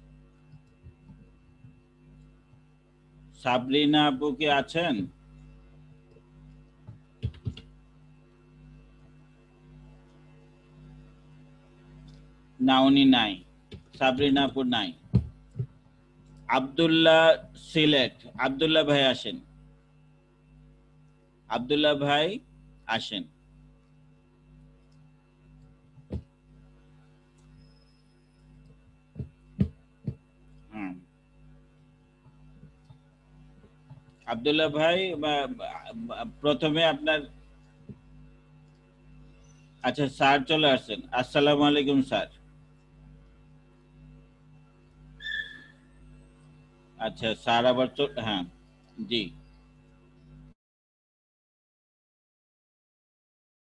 সাবরিনা আপু কি আছেন? না উনি নাই, সাবরিনা আপু নাই। আব্দুল্লাহ সিলেট, আব্দুল্লাহ ভাই আসেন, আব্দুল্লাহ ভাই আসেন। হুম আব্দুল্লাহ ভাই বা- বা- প্রথমে আপনার, আচ্ছা স্যার চলে আসছেন, আসসালামু আলাইকুম স্যার। আচ্ছা স্যার আবার চল, হ্যাঁ জি।